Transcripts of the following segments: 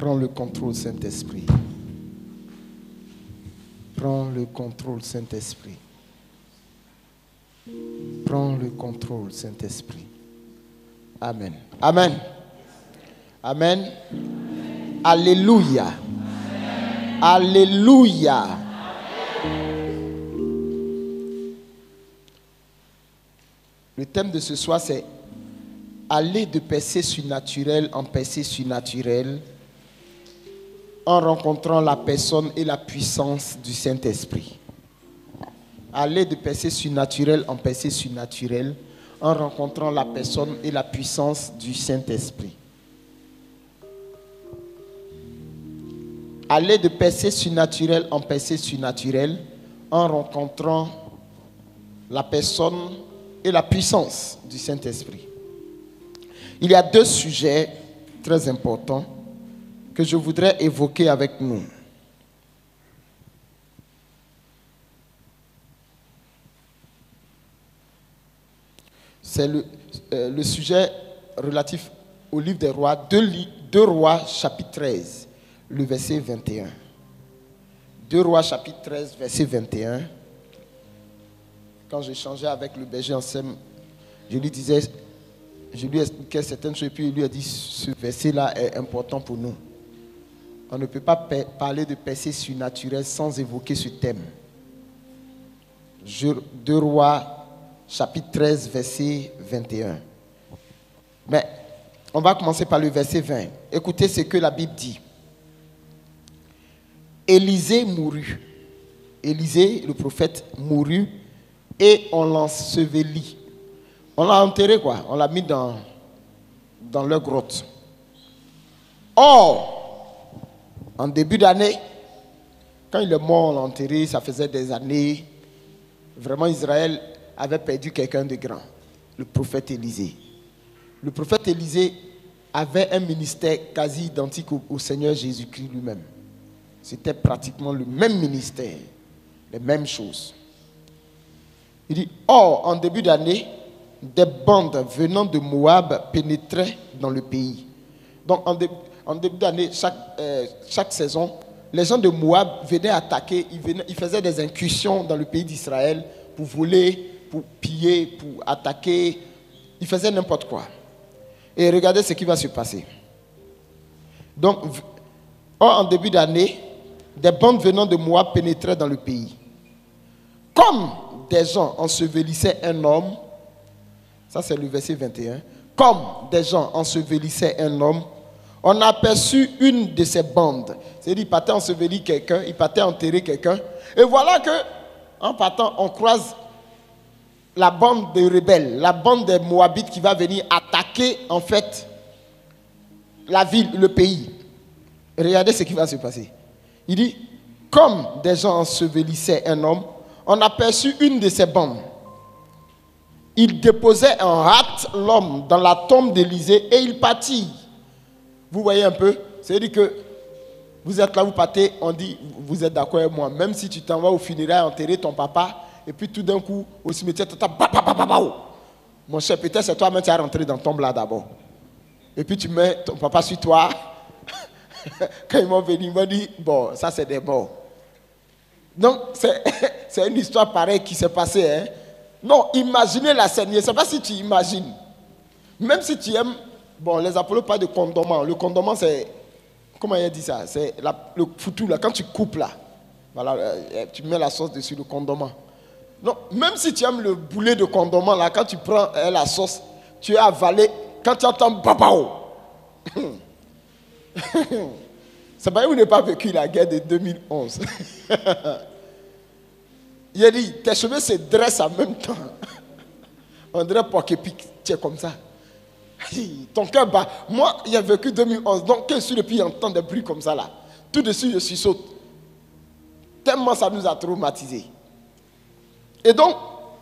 Prends le contrôle, Saint-Esprit. Prends le contrôle, Saint-Esprit. Prends le contrôle, Saint-Esprit. Amen. Amen. Amen. Alléluia. Alléluia. Le thème de ce soir, c'est aller de percée surnaturelle en percée surnaturelle en rencontrant la personne et la puissance du Saint-Esprit. Aller de percée surnaturelle en percée surnaturelle en rencontrant la personne et la puissance du Saint-Esprit. Aller de percée surnaturelle en percée surnaturelle en rencontrant la personne et la puissance du Saint-Esprit. Il y a deux sujets très importants que je voudrais évoquer avec nous. C'est le sujet relatif au livre des rois, 2 rois chapitre 13, le verset 21. 2 rois chapitre 13, verset 21. Quand j'échangeais avec le berger Ansem, je lui expliquais certaines choses et puis il lui a dit ce verset-là est important pour nous. On ne peut pas parler de percée surnaturelle sans évoquer ce thème. 2 rois chapitre 13, verset 21. Mais on va commencer par le verset 20. Écoutez ce que la Bible dit. Élisée mourut. Élisée, le prophète, mourut et on l'ensevelit. On l'a enterré quoi? On l'a mis dans leur grotte. Or, en début d'année, quand il est mort, on l'a enterré, ça faisait des années. Vraiment, Israël avait perdu quelqu'un de grand, le prophète Élisée. Le prophète Élisée avait un ministère quasi identique au Seigneur Jésus-Christ lui-même. C'était pratiquement le même ministère, les mêmes choses. Il dit, or, en début d'année, des bandes venant de Moab pénétraient dans le pays. Donc, en début d'année, chaque saison, les gens de Moab venaient attaquer, ils faisaient des incursions dans le pays d'Israël pour voler, pour piller, pour attaquer. Ils faisaient n'importe quoi. Et regardez ce qui va se passer. Donc, en début d'année, des bandes venant de Moab pénétraient dans le pays. Comme des gens ensevelissaient un homme, ça c'est le verset 21, comme des gens ensevelissaient un homme, on a aperçu une de ces bandes. C'est-à-dire, il partait ensevelir quelqu'un, il partait enterrer quelqu'un. Et voilà que, en partant, on croise la bande des rebelles, la bande des Moabites qui va venir attaquer, en fait, la ville, le pays. Regardez ce qui va se passer. Il dit, comme des gens ensevelissaient un homme, on a aperçu une de ces bandes. Il déposait en hâte l'homme dans la tombe d'Élisée et il partit. Vous voyez un peu? C'est-à-dire que vous êtes là, vous partez, on dit, vous êtes d'accord avec moi, même si tu t'en vas au funérailles enterrer ton papa, et puis tout d'un coup, au cimetière, tu entends, mon cher, peut-être c'est toi-même qui as rentré dans ton tombe là d'abord. Et puis tu mets ton papa sur toi. Quand ils m'ont venu, ils m'ont dit, bon, ça c'est des morts. Donc, c'est une histoire pareille qui s'est passée. Hein? Non, imaginez la scène. Je ne sais pas si tu imagines. Même si tu aimes, bon, les apôtres parlent de condiment. Le condiment, c'est, comment il a dit ça? C'est le foutu, là, quand tu coupes là. Voilà, tu mets la sauce dessus, le condiment. Non, même si tu aimes le boulet de condiment, là, quand tu prends la sauce, tu es avalé, quand tu entends babao. C'est pas vous n'avez pas vécu la guerre de 2011. Il a dit, tes cheveux se dressent en même temps. On dirait Poképic, tu es comme ça. Ton cœur bat. Moi, il a vécu 2011, donc que je suis depuis j'entends des bruits comme ça là. Tout de suite, je suis saute. Tellement ça nous a traumatisés. Et donc,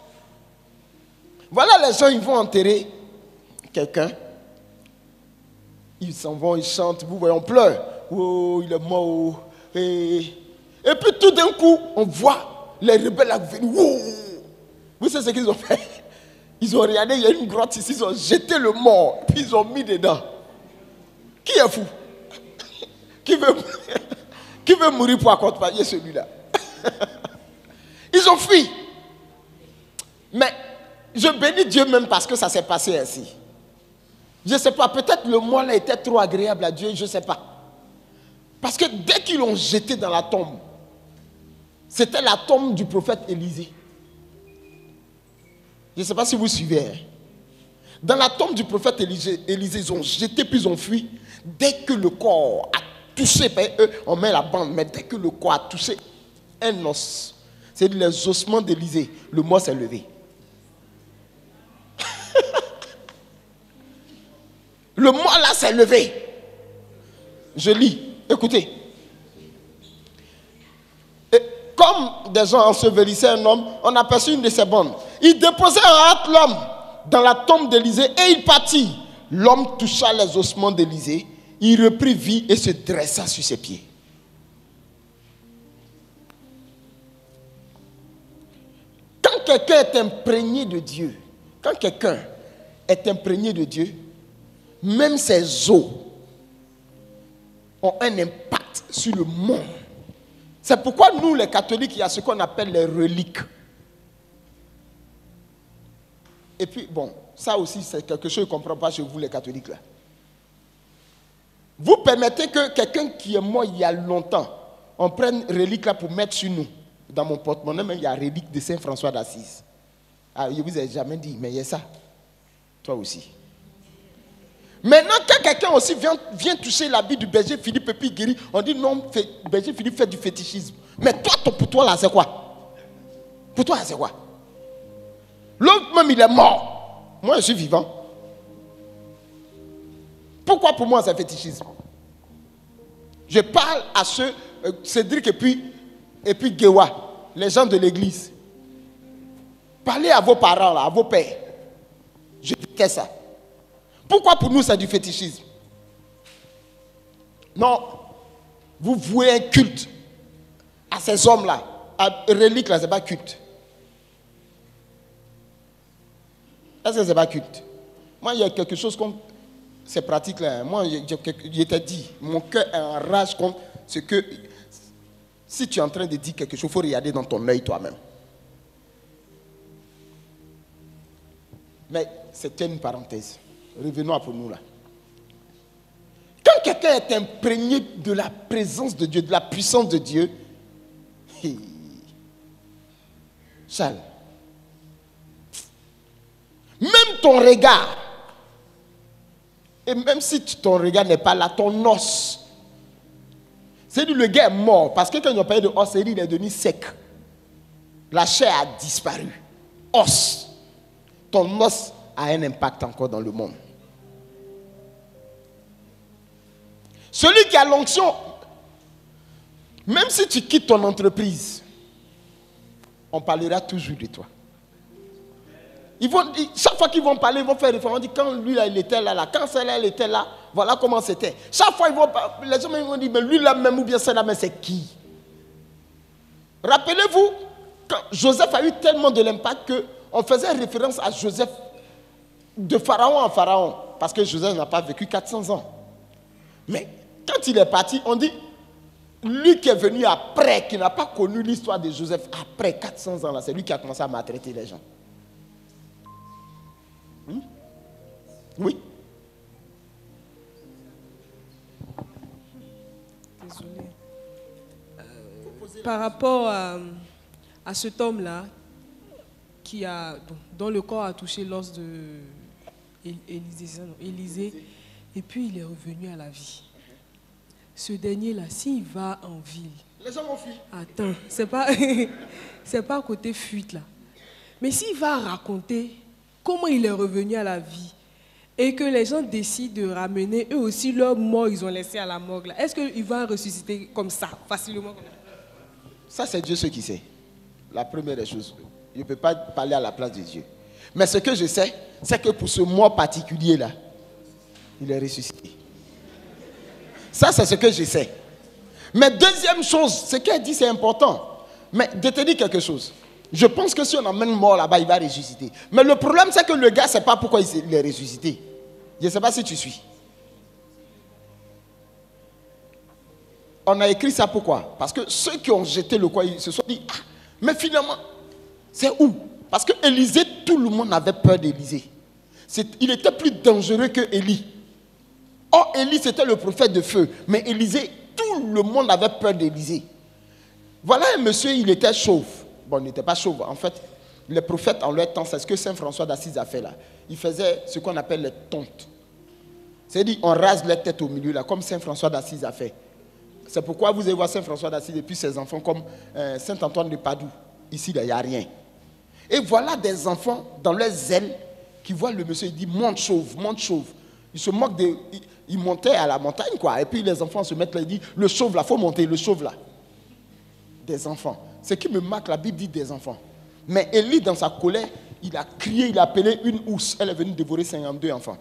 voilà les gens, ils vont enterrer quelqu'un. Ils s'en vont, ils chantent, vous voyez, on pleure. Oh, il est mort. Et puis tout d'un coup, on voit les rebelles venir. Oh. Vous savez ce qu'ils ont fait? Ils ont regardé, il y a une grotte ici, ils ont jeté le mort, puis ils ont mis dedans. Qui est fou? qui veut mourir pour accompagner celui-là? Ils ont fui. Mais je bénis Dieu même parce que ça s'est passé ainsi. Je ne sais pas, peut-être le mois-là était trop agréable à Dieu, je ne sais pas. Parce que dès qu'ils l'ont jeté dans la tombe, c'était la tombe du prophète Élisée. Je ne sais pas si vous suivez. Hein. Dans la tombe du prophète Élisée, ils ont jeté puis ils ont fui. Dès que le corps a touché, eux, on met la bande, mais dès que le corps a touché un os, c'est les ossements d'Élisée, le mort s'est levé. Le mort là s'est levé. Je lis, écoutez. Et comme des gens ensevelissaient un homme, on aperçut une de ses bandes. Il déposait en hâte l'homme dans la tombe d'Élisée et il partit. L'homme toucha les ossements d'Élisée, il reprit vie et se dressa sur ses pieds. Quand quelqu'un est imprégné de Dieu, même ses os ont un impact sur le monde. C'est pourquoi nous, les catholiques, il y a ce qu'on appelle les reliques. Et puis, bon, ça aussi, c'est quelque chose que je ne comprends pas chez vous, les catholiques, là. Vous permettez que quelqu'un qui est mort il y a longtemps, on prenne relique là pour mettre sur nous. Dans mon porte-monnaie, même, il y a relique de Saint François d'Assise. Ah, je ne vous ai jamais dit, mais il y a ça. Toi aussi. Maintenant, quand quelqu'un aussi vient toucher l'habit du berger Philippe et puis guérit, on dit non, berger Philippe fait du fétichisme. Mais toi, pour toi là, c'est quoi? Pour toi, c'est quoi? L'autre même, il est mort. Moi, je suis vivant. Pourquoi pour moi, c'est fétichisme? Je parle à ceux, Cédric et puis Gewa, les gens de l'église. Parlez à vos parents, là, à vos pères. Je déteste ça. Pourquoi pour nous c'est du fétichisme? Non, vous vouez un culte à ces hommes-là. À relique là, c'est pas culte. Est-ce que c'est pas culte? Moi, il y a quelque chose contre ces pratiques-là. Moi, je t'ai dit, mon cœur est en rage contre ce que... Si tu es en train de dire quelque chose, il faut regarder dans ton œil toi-même. Mais c'était une parenthèse. Revenons à pour nous là. Quand quelqu'un est imprégné de la présence de Dieu, de la puissance de Dieu, Charles, même ton regard, et même si ton regard n'est pas là, ton os, c'est dit le gars est mort, parce que quand ils ont parlé de os, c'est dit il est devenu sec. La chair a disparu. Os. Ton os a un impact encore dans le monde. Celui qui a l'onction, même si tu quittes ton entreprise, on parlera toujours de toi. Chaque fois qu'ils vont parler, ils vont faire référence. On dit quand lui là, il était là, quand celle-là elle était là, voilà comment c'était. Chaque fois les gens vont dire mais lui là même ou bien celle-là, mais c'est qui? Rappelez-vous, quand Joseph a eu tellement de l'impact qu'on faisait référence à Joseph de pharaon en pharaon, parce que Joseph n'a pas vécu 400 ans. Mais quand il est parti, on dit, lui qui est venu après, qui n'a pas connu l'histoire de Joseph, après 400 ans, là, c'est lui qui a commencé à maltraiter les gens. Oui. Désolé. Par rapport à cet homme-là, dont le corps a touché l'os de Élisée, et puis il est revenu à la vie. Ce dernier-là, s'il va en ville... Les gens vont fuir. Attends, c'est pas côté fuite là. Mais s'il va raconter comment il est revenu à la vie et que les gens décident de ramener eux aussi leurs morts, ils ont laissé à la morgue là, est-ce qu'il va ressusciter comme ça, facilement comme ça? Ça, c'est Dieu qui sait. La première des choses. Je ne peux pas parler à la place de Dieu. Mais ce que je sais, c'est que pour ce mort particulier-là, il est ressuscité. Ça, c'est ce que je sais. Mais deuxième chose, ce qu'elle dit, c'est important. Mais de te dire quelque chose. Je pense que si on emmène mort là-bas, il va ressusciter. Mais le problème, c'est que le gars ne sait pas pourquoi il est ressuscité. Je ne sais pas si tu suis. On a écrit ça pourquoi? Parce que ceux qui ont jeté le quoi, ils se sont dit, ah, mais finalement, c'est où? Parce que Élisée, tout le monde avait peur d'Élisée. Il était plus dangereux que Élie. Or, Élie, c'était le prophète de feu. Mais Élisée, tout le monde avait peur d'Élisée. Voilà un monsieur, il était chauve. Bon, il n'était pas chauve. En fait, les prophètes en leur temps, c'est ce que Saint François d'Assise a fait là. Il faisait ce qu'on appelle les tontes. C'est-à-dire, on rase les têtes au milieu là, comme Saint François d'Assise a fait. C'est pourquoi vous allez voir Saint François d'Assise et puis ses enfants comme Saint Antoine de Padoue. Ici, il n'y a rien. Et voilà des enfants dans leur zèle qui voient le monsieur, il dit monte chauve, monte chauve. Il se moque de. Il montait à la montagne, quoi. Et puis les enfants se mettent là, il dit le chauve là, il faut monter, le chauve là. Des enfants. Ce qui me marque, la Bible dit des enfants. Mais Élie, dans sa colère, il a crié, il a appelé une ours. Elle est venue dévorer 52 enfants.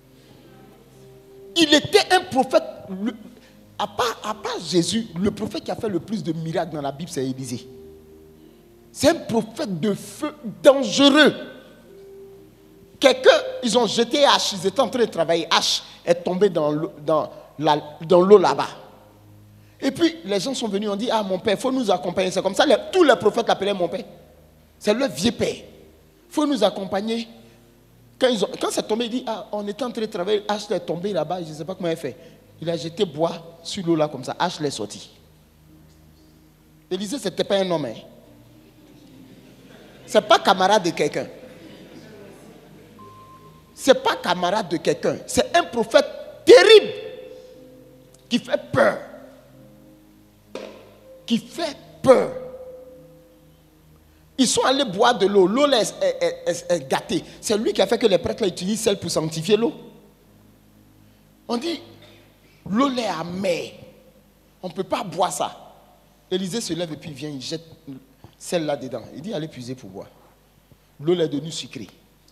Il était un prophète. À part Jésus, le prophète qui a fait le plus de miracles dans la Bible, c'est Élisée. C'est un prophète de feu dangereux. Quelqu'un, ils ont jeté H, ils étaient en train de travailler. H est tombé dans l'eau là-bas. Et puis, les gens sont venus, on dit, ah mon père, il faut nous accompagner. C'est comme ça, tous les prophètes l'appelaient mon père. C'est le vieux père. Il faut nous accompagner. Quand c'est tombé, il dit, ah, on était en train de travailler, H est tombé là-bas, je ne sais pas comment il fait. Il a jeté bois sur l'eau là comme ça, H l'est sorti. Élisée, ce n'était pas un homme. Hein. Ce n'est pas camarade de quelqu'un. Ce n'est pas camarade de quelqu'un. C'est un prophète terrible qui fait peur. Qui fait peur. Ils sont allés boire de l'eau. L'eau est gâtée. C'est lui qui a fait que les prêtres utilisent celle pour sanctifier l'eau. On dit, l'eau est amère. On ne peut pas boire ça. Élisée se lève et puis vient, il jette celle là dedans. Il dit, allez puiser pour boire. L'eau est devenue sucrée.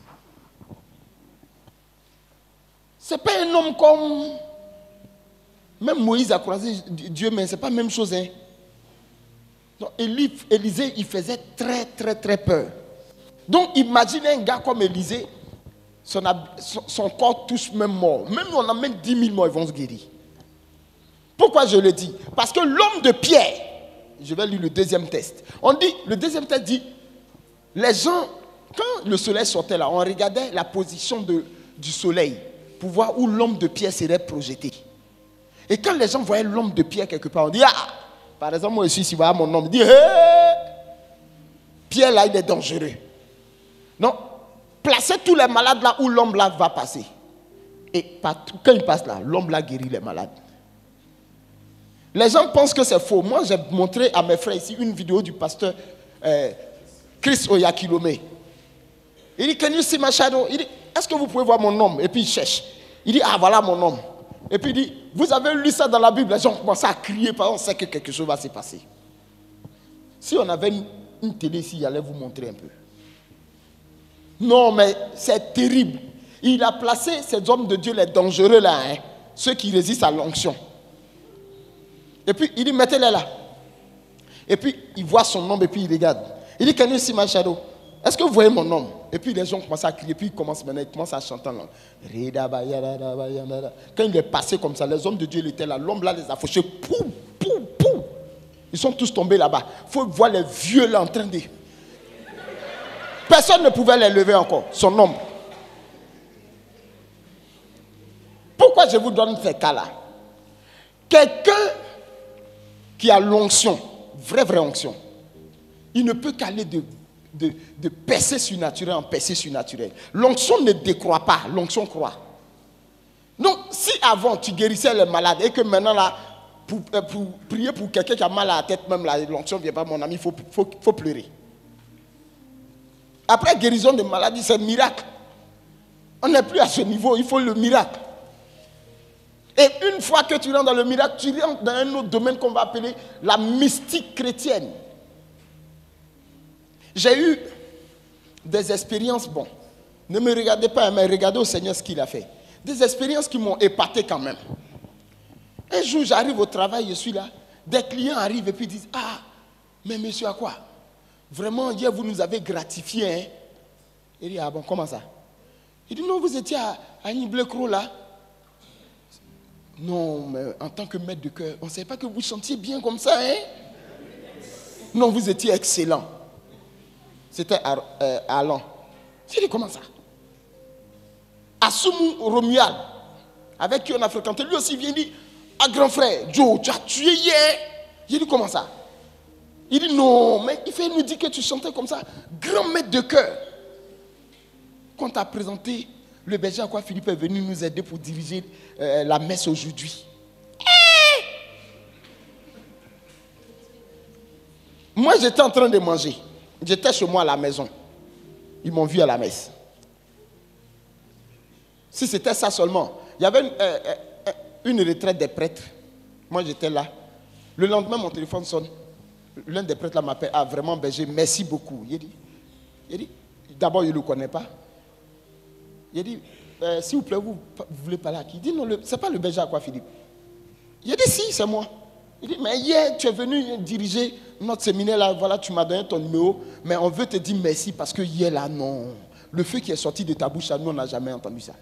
Ce n'est pas un homme comme... Même Moïse a croisé Dieu, mais ce n'est pas la même chose. Hein. Donc, Élisée, il faisait très, très, très peur. Donc, imaginez un gars comme Élisée, son corps tous même mort. Même on amène 10 000 morts, ils vont se guérir. Pourquoi je le dis? Parce que l'homme de pierre, je vais lire le deuxième texte. Le deuxième texte dit, les gens, quand le soleil sortait là, on regardait la position du soleil pour voir où l'homme de pierre serait projeté. Et quand les gens voyaient l'homme de pierre quelque part, on dit, ah, par exemple, moi ici, si vous voyez mon homme, il dit, hé, Pierre là, il est dangereux. Non, placez tous les malades là où l'homme là va passer. Et partout, quand il passe là, l'homme là guérit les malades. Les gens pensent que c'est faux. Moi, j'ai montré à mes frères ici une vidéo du pasteur Chris Oyakilome. Il dit, can you see my shadow? Il dit, est-ce que vous pouvez voir mon homme? Et puis il cherche. Il dit, ah voilà mon homme. Et puis il dit, vous avez lu ça dans la Bible? Les gens commencent à crier parce qu'on sait que quelque chose va se passer. Si on avait une télé ici, il allait vous montrer un peu. Non, mais c'est terrible. Il a placé ces hommes de Dieu, les dangereux là, hein, ceux qui résistent à l'onction. Et puis il dit, mettez-les là. Et puis il voit son homme et puis il regarde. Il dit, can you see my shadow? Est-ce que vous voyez mon homme? Et puis les gens commencent à crier, puis ils commencent à chanter en langue. Quand il est passé comme ça, les hommes de Dieu ils étaient là, l'homme là les a fauchés. Poum, poum, poum. Ils sont tous tombés là-bas. Il faut voir les vieux là en train de... Personne ne pouvait les lever encore, son homme. Pourquoi je vous donne ces cas-là? Quelqu'un qui a l'onction, vraie onction, il ne peut qu'aller de percée surnaturelle en percée surnaturelle. L'onction ne décroît pas, l'onction croît. Donc, si avant tu guérissais les malades et que maintenant là, pour prier pour quelqu'un qui a mal à la tête, même là, l'onction ne vient pas, mon ami, il faut pleurer. Après guérison des maladies, c'est un miracle. On n'est plus à ce niveau, il faut le miracle. Et une fois que tu rentres dans le miracle, tu rentres dans un autre domaine qu'on va appeler la mystique chrétienne. J'ai eu des expériences, bon, ne me regardez pas, mais regardez au Seigneur ce qu'il a fait. Des expériences qui m'ont épaté quand même. Un jour, j'arrive au travail, je suis là, des clients arrivent et puis disent, ah, mais monsieur, à quoi? Vraiment, hier, vous nous avez gratifié, hein? Il dit, ah bon, comment ça? Il dit, non, vous étiez à Niblecro là. Non, mais en tant que maître de chœur, on ne savait pas que vous chantiez bien comme ça, hein? Non, vous étiez excellent. C'était Alain. J'ai dit, comment ça? Assoumou Romuald, avec qui on a fréquenté, lui aussi vient dire, ah grand frère, Joe, tu as tué hier. J'ai dit, comment ça? Il dit, non, mais il fait nous dire que tu chantais comme ça. Grand maître de chœur. Quand tu as présenté, le berger à quoi Philippe est venu nous aider pour diriger la messe aujourd'hui. Moi, j'étais en train de manger. J'étais chez moi à la maison. Ils m'ont vu à la messe. Si c'était ça seulement. Il y avait une retraite des prêtres. Moi, j'étais là. Le lendemain, mon téléphone sonne. L'un des prêtres là m'appelle. Ah, vraiment, berger, merci beaucoup. Il dit d'abord, il ne le connaît pas. Il dit, s'il vous plaît, vous voulez parler à qui? Il dit, non, ce n'est pas le berger à quoi, Philippe? Il dit, si, c'est moi. Il dit, mais hier, tu es venu diriger notre séminaire là, voilà, tu m'as donné ton numéro, mais on veut te dire merci parce que hier là, non. Le feu qui est sorti de ta bouche, nous, on n'a jamais entendu ça.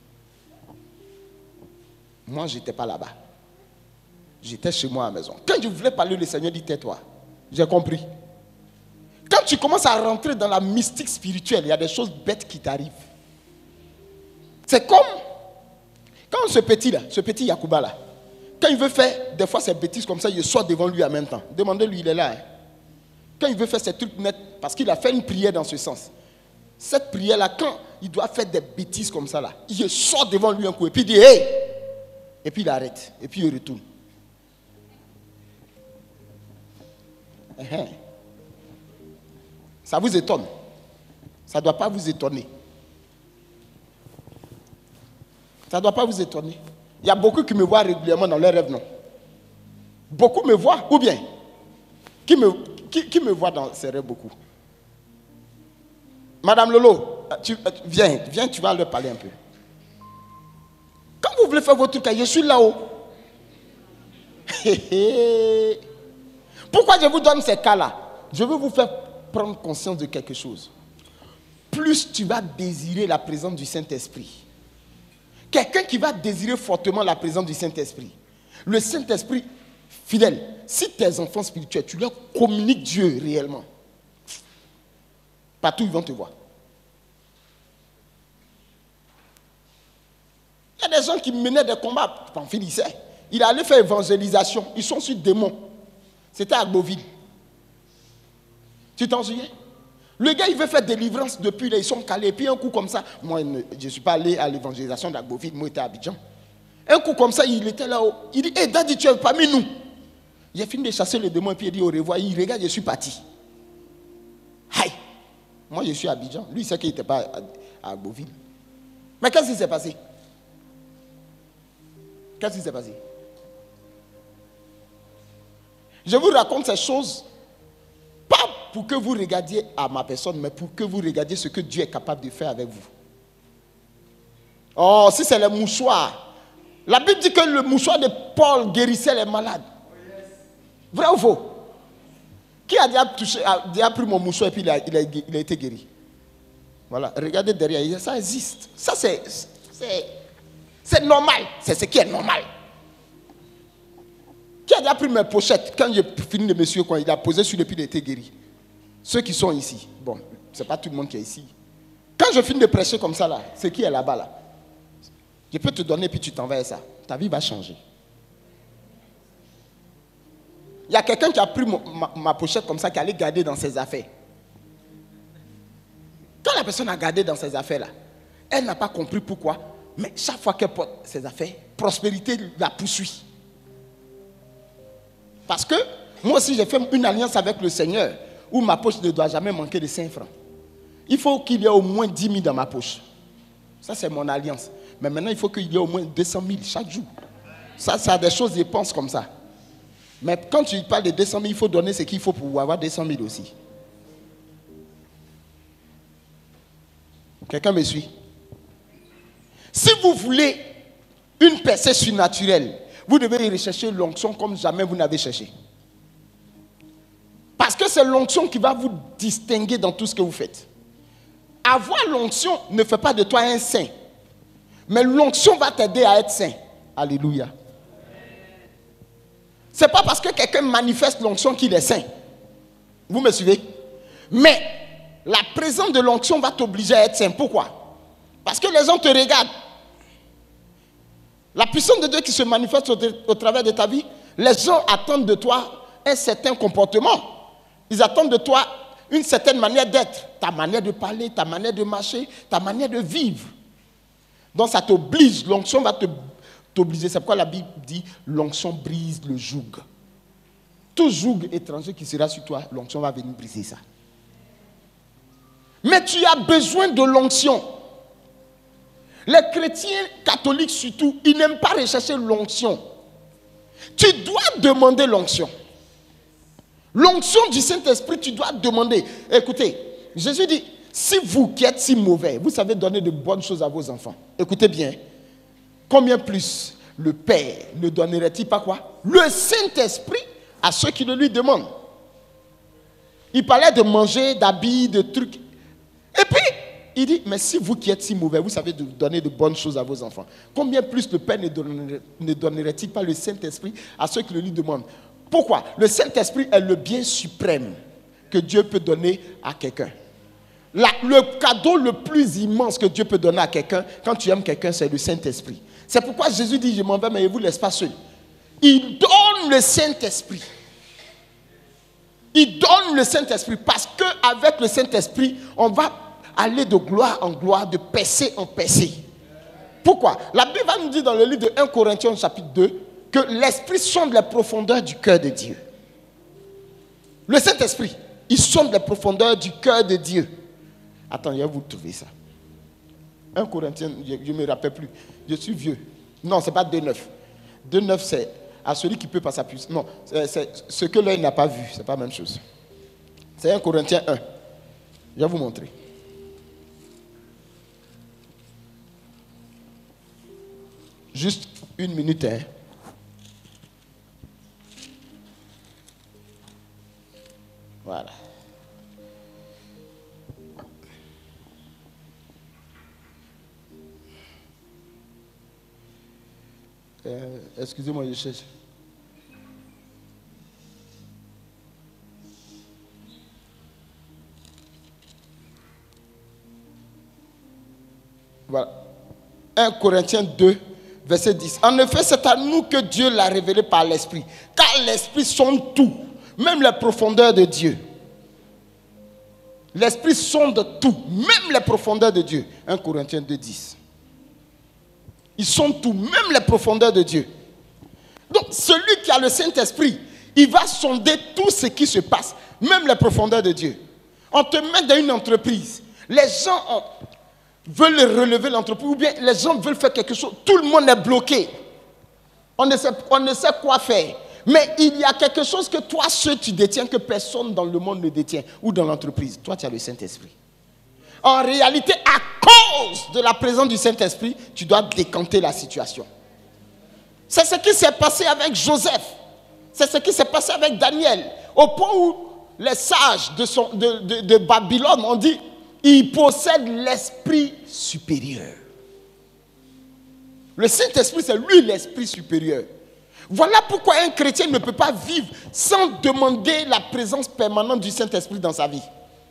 Moi, je n'étais pas là-bas. J'étais chez moi à la maison. Quand je voulais parler, le Seigneur dit, tais-toi. J'ai compris. Quand tu commences à rentrer dans la mystique spirituelle, il y a des choses bêtes qui t'arrivent. C'est comme quand ce petit Yacouba là, quand il veut faire des fois ses bêtises comme ça, il sort devant lui en même temps. Demandez-lui, il est là. Hein. Quand il veut faire ses trucs nets, parce qu'il a fait une prière dans ce sens. Cette prière-là, quand il doit faire des bêtises comme ça là, il sort devant lui un coup et puis il dit hey! Et puis il arrête, et puis il retourne. Ça vous étonne? Ça ne doit pas vous étonner. Ça ne doit pas vous étonner. Il y a beaucoup qui me voient régulièrement dans leurs rêves, non? Beaucoup me voient, ou bien? Qui me voit dans ses rêves beaucoup? Madame Lolo, viens, tu vas leur parler un peu. Quand vous voulez faire votre truc, je suis là-haut. Pourquoi je vous donne ces cas-là? Je veux vous faire prendre conscience de quelque chose. Plus tu vas désirer la présence du Saint-Esprit, quelqu'un qui va désirer fortement la présence du Saint-Esprit, le Saint-Esprit fidèle, si tes enfants spirituels, tu leur communiques Dieu réellement, partout ils vont te voir. Il y a des gens qui menaient des combats, Pamphile il sait. Il allait faire évangélisation, ils sont sur démons. C'était à Gboville. Tu t'en souviens? Le gars, il veut faire délivrance depuis là, ils sont calés. Et puis un coup comme ça, moi, je ne suis pas allé à l'évangélisation d'Agboville, moi, j'étais à Abidjan. Un coup comme ça, il était là-haut. Il dit, hé, Daddy, tu es parmi nous. J'ai fini de chasser le démon et puis il dit au revoir. Il regarde, je suis parti. Aïe! Moi, je suis à Abidjan. Lui, il sait qu'il n'était pas à Agboville. Mais qu'est-ce qui s'est passé? Qu'est-ce qui s'est passé? Je vous raconte ces choses, pas pour que vous regardiez à ma personne, mais pour que vous regardiez ce que Dieu est capable de faire avec vous. Oh, si c'est les mouchoirs. La Bible dit que le mouchoir de Paul guérissait les malades. Vrai ou faux? Qui a déjà pris mon mouchoir et puis il a été guéri? Voilà, regardez derrière, ça existe. Ça c'est normal, c'est ce qui est normal. Qui a déjà pris mes pochettes quand j'ai fini de monsieur, quand il a posé sur le pied, il a été guéri? Ceux qui sont ici. Bon, c'est pas tout le monde qui est ici. Quand je finis de prêcher comme ça là, c'est qui est là-bas là? Je peux te donner puis tu t'envoies ça. Ta vie va changer. Il y a quelqu'un qui a pris ma pochette comme ça, qui allait garder dans ses affaires. Quand la personne a gardé dans ses affaires là, elle n'a pas compris pourquoi, mais chaque fois qu'elle porte ses affaires, prospérité la poursuit. Parce que moi aussi j'ai fait une alliance avec le Seigneur où ma poche ne doit jamais manquer de 5 francs. Il faut qu'il y ait au moins 10 000 dans ma poche. Ça c'est mon alliance. Mais maintenant il faut qu'il y ait au moins 200 000 chaque jour. Ça a des choses, je pense comme ça. Mais quand tu parles de 200 000, il faut donner ce qu'il faut pour avoir 200 000 aussi. Quelqu'un me suit? Si vous voulez une percée surnaturelle, vous devez rechercher l'onction comme jamais vous n'avez cherché. Parce que c'est l'onction qui va vous distinguer dans tout ce que vous faites. Avoir l'onction ne fait pas de toi un saint. Mais l'onction va t'aider à être saint. Alléluia. Ce n'est pas parce que quelqu'un manifeste l'onction qu'il est saint. Vous me suivez? Mais la présence de l'onction va t'obliger à être saint. Pourquoi? Parce que les gens te regardent. La puissance de Dieu qui se manifeste au travers de ta vie, les gens attendent de toi un certain comportement. Ils attendent de toi une certaine manière d'être. Ta manière de parler, ta manière de marcher, ta manière de vivre. Donc ça t'oblige, l'onction va t'obliger. C'est pourquoi la Bible dit l'onction brise le joug. Tout joug étranger qui sera sur toi, l'onction va venir briser ça. Mais tu as besoin de l'onction. Les chrétiens catholiques surtout, ils n'aiment pas rechercher l'onction. Tu dois demander l'onction. L'onction du Saint-Esprit, tu dois demander. Écoutez, Jésus dit, si vous qui êtes si mauvais, vous savez donner de bonnes choses à vos enfants. Écoutez bien, combien plus le Père ne donnerait-il pas quoi? Le Saint-Esprit à ceux qui le lui demandent. Il parlait de manger, d'habits, de trucs. Et puis, il dit, mais si vous qui êtes si mauvais, vous savez donner de bonnes choses à vos enfants, combien plus le Père ne donnerait-il pas le Saint-Esprit à ceux qui le lui demandent? Pourquoi? Le Saint-Esprit est le bien suprême que Dieu peut donner à quelqu'un. Le cadeau le plus immense que Dieu peut donner à quelqu'un, quand tu aimes quelqu'un, c'est le Saint-Esprit. C'est pourquoi Jésus dit, je m'en vais, mais il ne vous laisse pas seul. Il donne le Saint-Esprit. Il donne le Saint-Esprit parce qu'avec le Saint-Esprit, on va aller de gloire en gloire, de percée en percée. Pourquoi? La Bible va nous dire dans le livre de 1 Corinthiens chapitre 2 que l'Esprit sonde les profondeurs du cœur de Dieu. Le Saint-Esprit, il sonde les profondeurs du cœur de Dieu. Attends, je vais vous trouver ça. 1 Corinthiens, je ne me rappelle plus. Je suis vieux. Non, ce n'est pas 2,9. 2,9, c'est à celui qui peut par sa puissance. Non, c'est ce que l'œil n'a pas vu. Ce n'est pas la même chose. C'est 1 Corinthiens 1. Je vais vous montrer. Juste une minute. Hein. Voilà. Excusez-moi, je cherche. Voilà. 1 Corinthiens 2, verset 10. En effet, c'est à nous que Dieu l'a révélé par l'Esprit. Car l'Esprit sonde tout, même les profondeurs de Dieu. L'Esprit sonde tout, même les profondeurs de Dieu. 1 Corinthiens 2, 10. Il sonde tout, même les profondeurs de Dieu. Donc, celui qui a le Saint-Esprit, il va sonder tout ce qui se passe, même les profondeurs de Dieu. On te met dans une entreprise. Les gens veulent relever l'entreprise, ou bien les gens veulent faire quelque chose. Tout le monde est bloqué. On ne sait quoi faire. Mais il y a quelque chose que toi, seul, tu détiens, que personne dans le monde ne détient, ou dans l'entreprise. Toi, tu as le Saint-Esprit. En réalité, à cause de la présence du Saint-Esprit, tu dois décanter la situation. C'est ce qui s'est passé avec Joseph. C'est ce qui s'est passé avec Daniel. Au point où les sages de Babylone ont dit, il possède l'esprit supérieur. Le Saint-Esprit, c'est lui l'esprit supérieur. Voilà pourquoi un chrétien ne peut pas vivre sans demander la présence permanente du Saint-Esprit dans sa vie.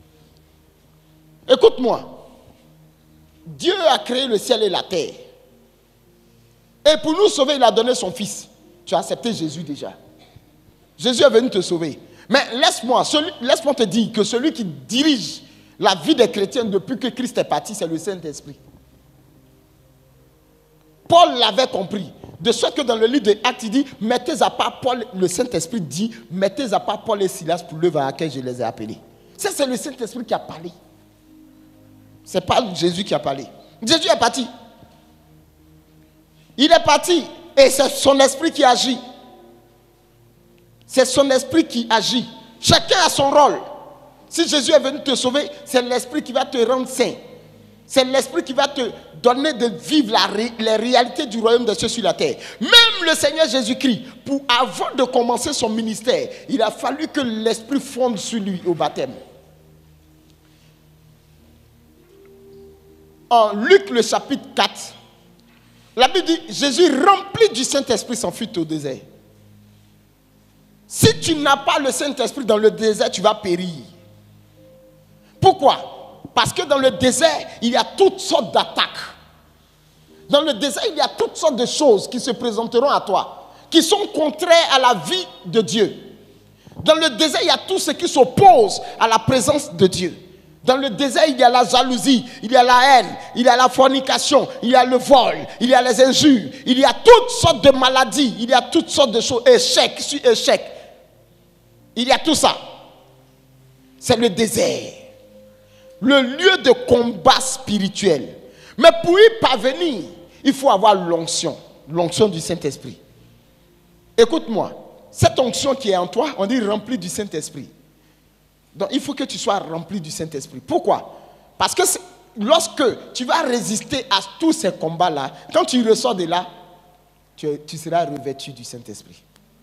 Écoute-moi. Dieu a créé le ciel et la terre. Et pour nous sauver, il a donné son fils. Tu as accepté Jésus déjà. Jésus est venu te sauver. Mais laisse-moi te dire que celui qui dirige la vie des chrétiens depuis que Christ est parti, c'est le Saint-Esprit. Paul l'avait compris. De sorte que dans le livre des Actes, il dit, mettez à part Paul, le Saint-Esprit dit, mettez à part Paul et Silas pour l'œuvre à laquelle je les ai appelés. Ça, c'est le Saint-Esprit qui a parlé. Ce n'est pas Jésus qui a parlé. Jésus est parti. Il est parti et c'est son esprit qui agit. C'est son esprit qui agit. Chacun a son rôle. Si Jésus est venu te sauver, c'est l'esprit qui va te rendre saint. C'est l'esprit qui va te donner de vivre les réalités du royaume de Dieu sur la terre. Même le Seigneur Jésus-Christ, avant de commencer son ministère, il a fallu que l'esprit fonde sur lui au baptême. En Luc le chapitre 4, la Bible dit, Jésus rempli du Saint-Esprit s'enfuit au désert. Si tu n'as pas le Saint-Esprit dans le désert, tu vas périr. Pourquoi? Parce que dans le désert, il y a toutes sortes d'attaques. Dans le désert, il y a toutes sortes de choses qui se présenteront à toi, qui sont contraires à la vie de Dieu. Dans le désert, il y a tout ce qui s'oppose à la présence de Dieu. Dans le désert, il y a la jalousie, il y a la haine, il y a la fornication, il y a le vol, il y a les injures, il y a toutes sortes de maladies, il y a toutes sortes de choses, échec sur échec. Il y a tout ça. C'est le désert. Le lieu de combat spirituel. Mais pour y parvenir, il faut avoir l'onction du Saint-Esprit. Écoute-moi, cette onction qui est en toi, on dit remplie du Saint-Esprit. Donc il faut que tu sois rempli du Saint-Esprit. Pourquoi? Parce que lorsque tu vas résister à tous ces combats-là, quand tu ressors de là, tu seras revêtu du Saint-Esprit.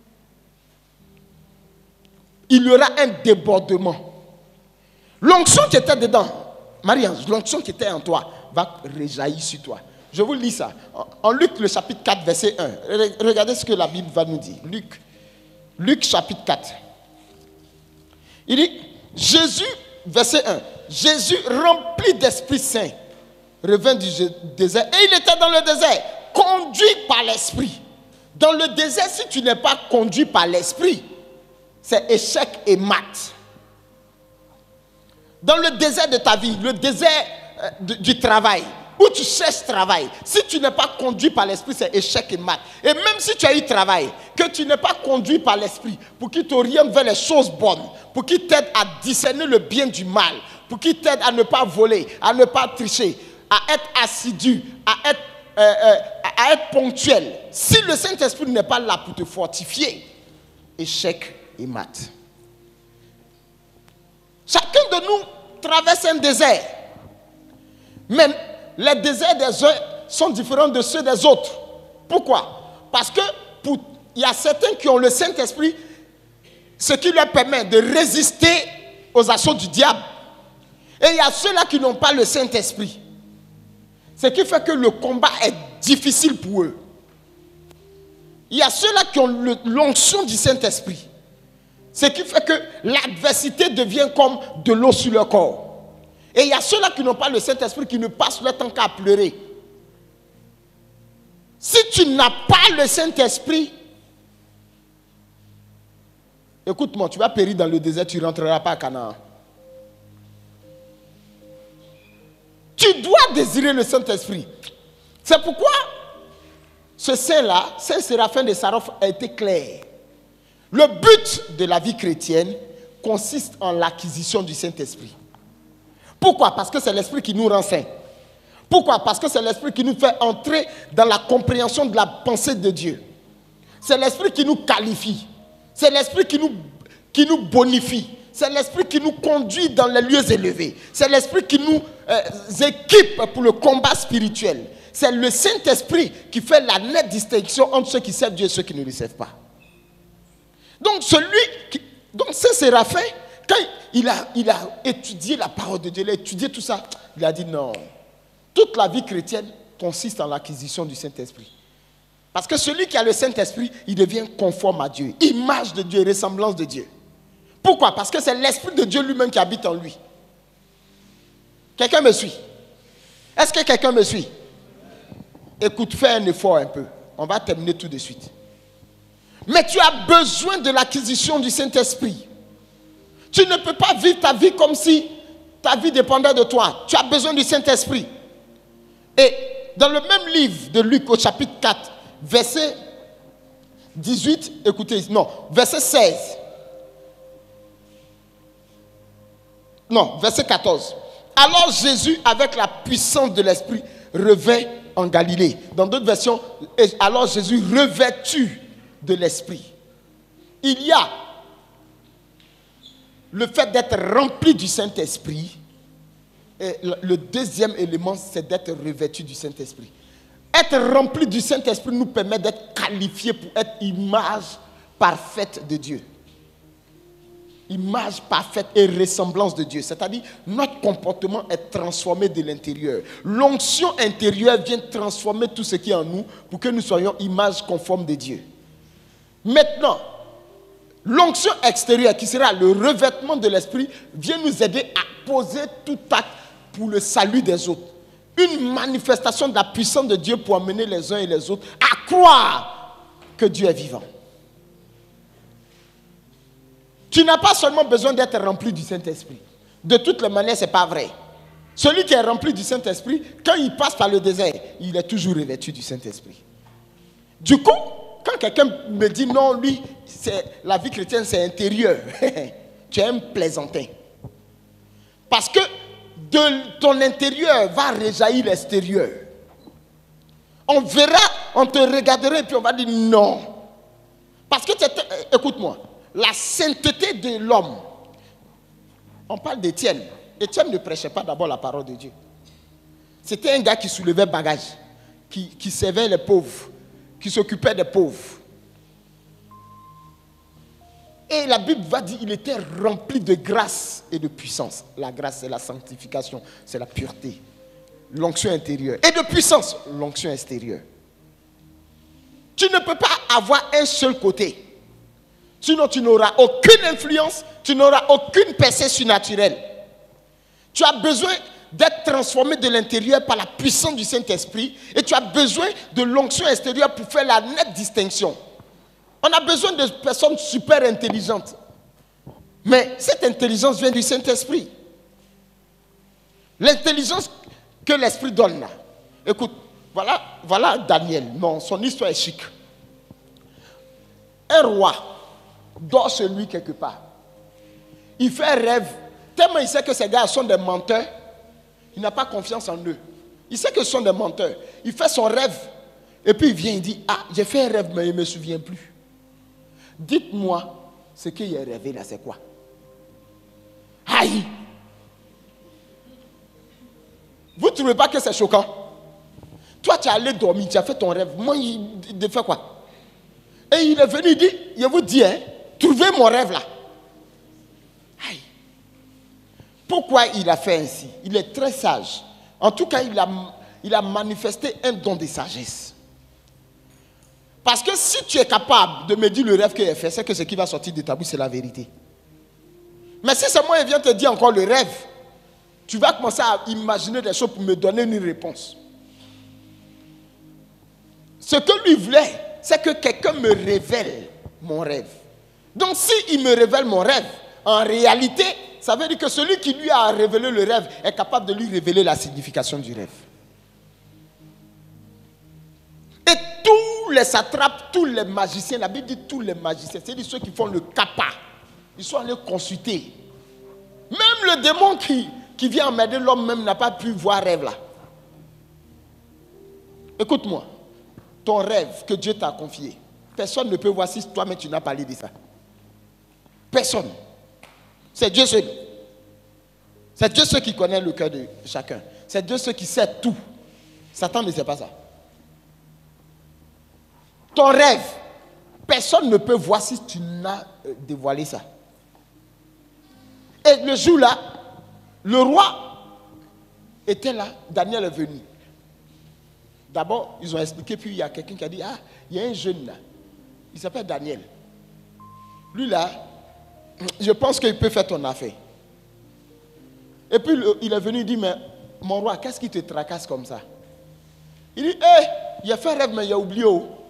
Il y aura un débordement. L'onction qui était dedans, Marie-Ange, l'onction qui était en toi va rejaillir sur toi. Je vous lis ça. En Luc, le chapitre 4, verset 1. Regardez ce que la Bible va nous dire. Luc chapitre 4. Il dit, Jésus, verset 1. Jésus, rempli d'Esprit Saint, revint du désert. Et il était dans le désert, conduit par l'Esprit. Dans le désert, si tu n'es pas conduit par l'Esprit, c'est échec et mat. Dans le désert de ta vie, le désert du travail, où tu cherches travail, si tu n'es pas conduit par l'Esprit, c'est échec et mat. Et même si tu as eu travail, que tu n'es pas conduit par l'Esprit, pour qu'il t'oriente vers les choses bonnes, pour qu'il t'aide à discerner le bien du mal, pour qu'il t'aide à ne pas voler, à ne pas tricher, à être assidu, à être ponctuel. Si le Saint-Esprit n'est pas là pour te fortifier, échec et mat. Chacun de nous traverse un désert. Mais les déserts des uns sont différents de ceux des autres. Pourquoi? Parce que il y a certains qui ont le Saint-Esprit, ce qui leur permet de résister aux assauts du diable. Et il y a ceux-là qui n'ont pas le Saint-Esprit. Ce qui fait que le combat est difficile pour eux. Il y a ceux-là qui ont l'onction du Saint-Esprit. Ce qui fait que l'adversité devient comme de l'eau sur leur corps. Et il y a ceux-là qui n'ont pas le Saint-Esprit, qui ne passent leur temps qu'à pleurer. Si tu n'as pas le Saint-Esprit, écoute-moi, tu vas périr dans le désert, tu ne rentreras pas à Canaan. Tu dois désirer le Saint-Esprit. C'est pourquoi ce saint-là, Saint Séraphin de Sarov, a été clair. Le but de la vie chrétienne consiste en l'acquisition du Saint-Esprit. Pourquoi? Parce que c'est l'Esprit qui nous rend saints. Pourquoi? Parce que c'est l'Esprit qui nous fait entrer dans la compréhension de la pensée de Dieu. C'est l'Esprit qui nous qualifie. C'est l'Esprit qui nous bonifie. C'est l'Esprit qui nous conduit dans les lieux élevés. C'est l'Esprit qui nous équipe pour le combat spirituel. C'est le Saint-Esprit qui fait la nette distinction entre ceux qui servent Dieu et ceux qui ne le servent pas. Donc Saint Séraphin, quand il a étudié la parole de Dieu, il a étudié tout ça, il a dit non. Toute la vie chrétienne consiste en l'acquisition du Saint-Esprit. Parce que celui qui a le Saint-Esprit, il devient conforme à Dieu. Image de Dieu, ressemblance de Dieu. Pourquoi? Parce que c'est l'Esprit de Dieu lui-même qui habite en lui. Quelqu'un me suit? Est-ce que quelqu'un me suit? Écoute, fais un effort un peu. On va terminer tout de suite. Mais tu as besoin de l'acquisition du Saint-Esprit. Tu ne peux pas vivre ta vie comme si ta vie dépendait de toi. Tu as besoin du Saint-Esprit. Et dans le même livre de Luc au chapitre 4, verset 18, écoutez, non, verset 16. Non, verset 14. Alors Jésus, avec la puissance de l'Esprit, revint en Galilée. Dans d'autres versions, alors Jésus revêtu de l'Esprit. Il y a le fait d'être rempli du Saint-Esprit. Et le deuxième élément, c'est d'être revêtu du Saint-Esprit. Être rempli du Saint-Esprit nous permet d'être qualifiés pour être image parfaite de Dieu. Image parfaite et ressemblance de Dieu. C'est-à-dire, notre comportement est transformé de l'intérieur. L'onction intérieure vient transformer tout ce qui est en nous pour que nous soyons image conforme de Dieu. Maintenant, L'onction extérieure, qui sera le revêtement de l'esprit, vient nous aider à poser tout acte pour le salut des autres. Une manifestation de la puissance de Dieu pour amener les uns et les autres à croire que Dieu est vivant. Tu n'as pas seulement besoin d'être rempli du Saint-Esprit. De toutes les manières, ce n'est pas vrai. Celui qui est rempli du Saint-Esprit, quand il passe par le désert, il est toujours revêtu du Saint-Esprit. Du coup, quand quelqu'un me dit non, lui, la vie chrétienne, c'est intérieur, tu es un plaisantin. Parce que de ton intérieur va rejaillir l'extérieur. On verra, on te regardera et puis on va dire non. Parce que, écoute-moi, la sainteté de l'homme, on parle d'Étienne. Étienne ne prêchait pas d'abord la parole de Dieu. C'était un gars qui soulevait bagages, qui servait les pauvres, qui s'occupait des pauvres. Et la Bible va dire qu'il était rempli de grâce et de puissance. La grâce, c'est la sanctification, c'est la pureté, l'onction intérieure. Et de puissance, l'onction extérieure. Tu ne peux pas avoir un seul côté. Sinon, tu n'auras aucune influence, tu n'auras aucune percée surnaturelle. Tu as besoin d'être transformé de l'intérieur par la puissance du Saint-Esprit et tu as besoin de l'onction extérieure pour faire la nette distinction. On a besoin de personnes super intelligentes. Mais cette intelligence vient du Saint-Esprit. L'intelligence que l'Esprit donne là. Écoute, voilà Daniel. Non, son histoire est chic. Un roi dort chez lui quelque part. Il fait un rêve. Tellement il sait que ces gars sont des menteurs, il n'a pas confiance en eux. Il sait que ce sont des menteurs. Il fait son rêve. Et puis il vient, il dit, ah, j'ai fait un rêve, mais il ne me souvient plus. Dites-moi, ce qu'il a rêvé là, c'est quoi? Aïe! Vous ne trouvez pas que c'est choquant? Toi, tu es allé dormir, tu as fait ton rêve. Moi, il fait quoi? Et il est venu, il dit, je vous dis, hein, trouvez mon rêve là. Aïe! Pourquoi il a fait ainsi? Il est très sage. En tout cas, il a manifesté un don de sagesse. Parce que si tu es capable de me dire le rêve qu'il a fait, c'est que ce qui va sortir de ta bouche, c'est la vérité. Mais si c'est moi qui viens te dire encore le rêve, tu vas commencer à imaginer des choses pour me donner une réponse. Ce que lui voulait, c'est que quelqu'un me révèle mon rêve. Donc s'il me révèle mon rêve, en réalité, ça veut dire que celui qui lui a révélé le rêve est capable de lui révéler la signification du rêve. Et tous les satrapes, tous les magiciens, la Bible dit tous les magiciens, c'est-à-dire ceux qui font le kappa, ils sont allés consulter. Même le démon qui vient emmerder l'homme même n'a pas pu voir rêve là. Écoute-moi, ton rêve que Dieu t'a confié, personne ne peut voir si toi-même tu n'as parlé de ça. Personne. C'est Dieu seul. C'est Dieu seul qui connaît le cœur de chacun. C'est Dieu seul qui sait tout. Satan ne sait pas ça. Ton rêve, personne ne peut voir si tu n'as dévoilé ça. Et le jour-là, le roi était là, Daniel est venu. D'abord, ils ont expliqué, puis il y a quelqu'un qui a dit, ah, il y a un jeune là, il s'appelle Daniel. Lui là, je pense qu'il peut faire ton affaire. Et puis il est venu, il dit, mais mon roi, qu'est-ce qui te tracasse comme ça? Il dit, hé, il a fait un rêve, mais il a oublié.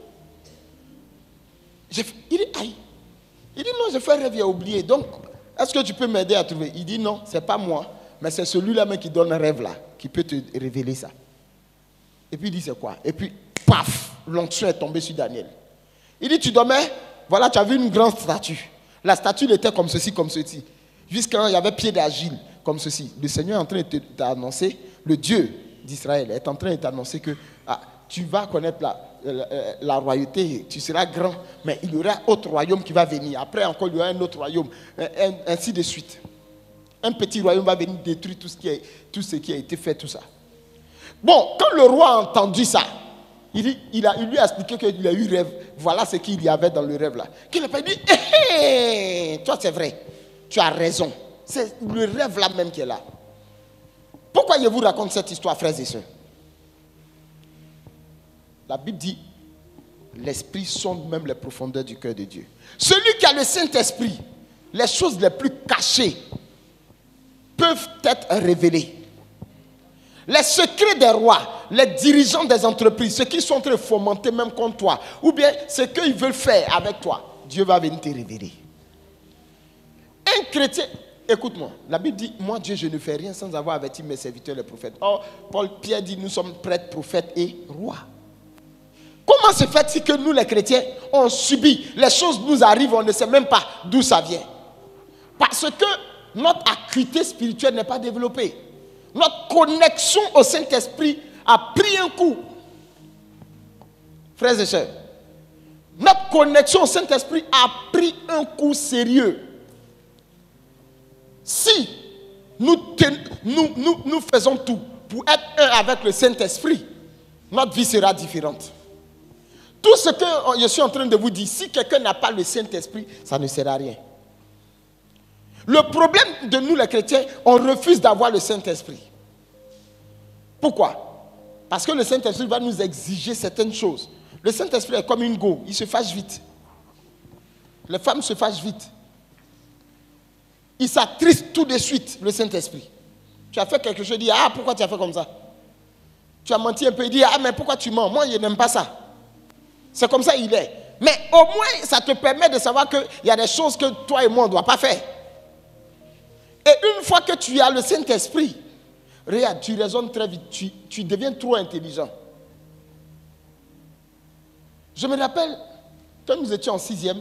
Il dit, aïe. Il dit, non, j'ai fait un rêve, il a oublié. Donc, est-ce que tu peux m'aider à trouver? Il dit, non, c'est pas moi, mais c'est celui-là même qui donne un rêve là, qui peut te révéler ça. Et puis il dit, c'est quoi? Et puis, paf, l'onction est tombée sur Daniel. Il dit, tu dormais, voilà, tu as vu une grande statue. La statue était comme ceci, comme ceci. Jusqu'à il y avait pied d'agile, comme ceci. Le Seigneur est en train de t'annoncer, le Dieu d'Israël est en train de t'annoncer que tu vas connaître la royauté, tu seras grand, mais il y aura un autre royaume qui va venir. Après encore, il y aura un autre royaume, ainsi de suite. Un petit royaume va venir détruire tout ce qui a été fait, tout ça. Bon, quand le roi a entendu ça, il lui a expliqué qu'il a eu rêve. Voilà ce qu'il y avait dans le rêve là. Qu'il n'a pas dit, toi c'est vrai, tu as raison. C'est le rêve là même qui est là. Pourquoi je vous raconte cette histoire, frères et sœurs? La Bible dit, l'Esprit sonde même les profondeurs du cœur de Dieu. Celui qui a le Saint-Esprit, les choses les plus cachées peuvent être révélées. Les secrets des rois, les dirigeants des entreprises, ceux qui sont en train de fomenter même contre toi, ou bien ce qu'ils veulent faire avec toi, Dieu va venir te révéler. Un chrétien, écoute-moi, la Bible dit, moi Dieu, je ne fais rien sans avoir averti mes serviteurs les prophètes. Or, Pierre dit, nous sommes prêtres, prophètes et rois. Comment se fait-il que nous les chrétiens, on subit, les choses nous arrivent, on ne sait même pas d'où ça vient? Parce que notre acuité spirituelle n'est pas développée. Notre connexion au Saint-Esprit a pris un coup. Frères et sœurs, notre connexion au Saint-Esprit a pris un coup sérieux. Si nous faisons tout pour être un avec le Saint-Esprit, notre vie sera différente. Tout ce que je suis en train de vous dire, si quelqu'un n'a pas le Saint-Esprit, ça ne sert à rien. Le problème de nous les chrétiens, on refuse d'avoir le Saint-Esprit. Pourquoi? Parce que le Saint-Esprit va nous exiger certaines choses. Le Saint-Esprit est comme une go, il se fâche vite. Les femmes se fâchent vite. Il s'attriste tout de suite, le Saint-Esprit. Tu as fait quelque chose, il dit, ah, pourquoi tu as fait comme ça? Tu as menti un peu, il dit, ah, mais pourquoi tu mens? Moi, je n'aime pas ça. C'est comme ça il est. Mais au moins, ça te permet de savoir qu'il y a des choses que toi et moi, on ne doit pas faire. Et une fois que tu as le Saint-Esprit, regarde, tu raisonnes très vite, tu deviens trop intelligent. Je me rappelle, quand nous étions en 6e,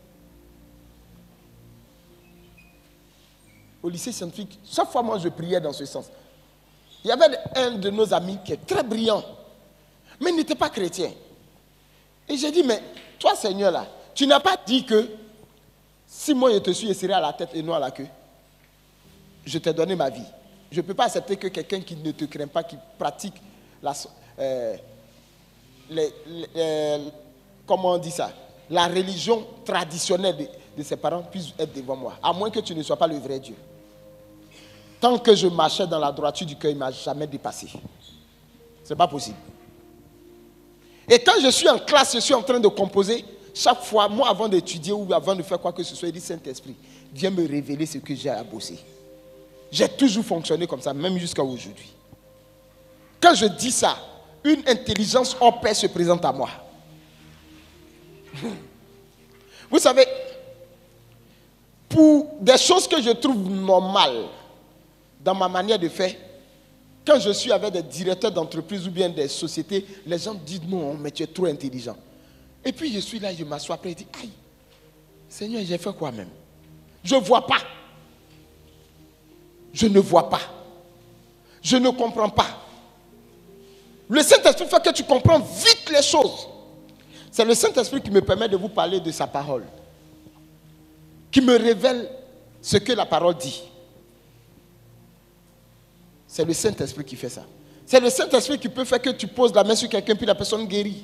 au lycée scientifique, chaque fois moi je priais dans ce sens. Il y avait un de nos amis qui est très brillant, mais il n'était pas chrétien. Et j'ai dit, mais toi Seigneur là, tu n'as pas dit que si moi je te suis, je serai à la tête et non à la queue. Je t'ai donné ma vie. Je ne peux pas accepter que quelqu'un qui ne te craint pas, qui pratique comment on dit ça, la religion traditionnelle de ses parents puisse être devant moi. À moins que tu ne sois pas le vrai Dieu. Tant que je marchais dans la droiture du cœur, il ne m'a jamais dépassé. Ce n'est pas possible. Et quand je suis en classe, je suis en train de composer, chaque fois, moi avant d'étudier ou avant de faire quoi que ce soit, il dit Saint-Esprit, viens me révéler ce que j'ai à bosser. J'ai toujours fonctionné comme ça, même jusqu'à aujourd'hui. Quand je dis ça, une intelligence hors pair se présente à moi. Vous savez, pour des choses que je trouve normales dans ma manière de faire, quand je suis avec des directeurs d'entreprise ou bien des sociétés, les gens disent non, mais tu es trop intelligent. Et puis je suis là, je m'assois après et dis, aïe, Seigneur, j'ai fait quoi même? Je ne vois pas. Je ne vois pas. Je ne comprends pas. Le Saint-Esprit fait que tu comprends vite les choses. C'est le Saint-Esprit qui me permet de vous parler de sa parole. Qui me révèle ce que la parole dit. C'est le Saint-Esprit qui fait ça. C'est le Saint-Esprit qui peut faire que tu poses la main sur quelqu'un puis la personne guérit.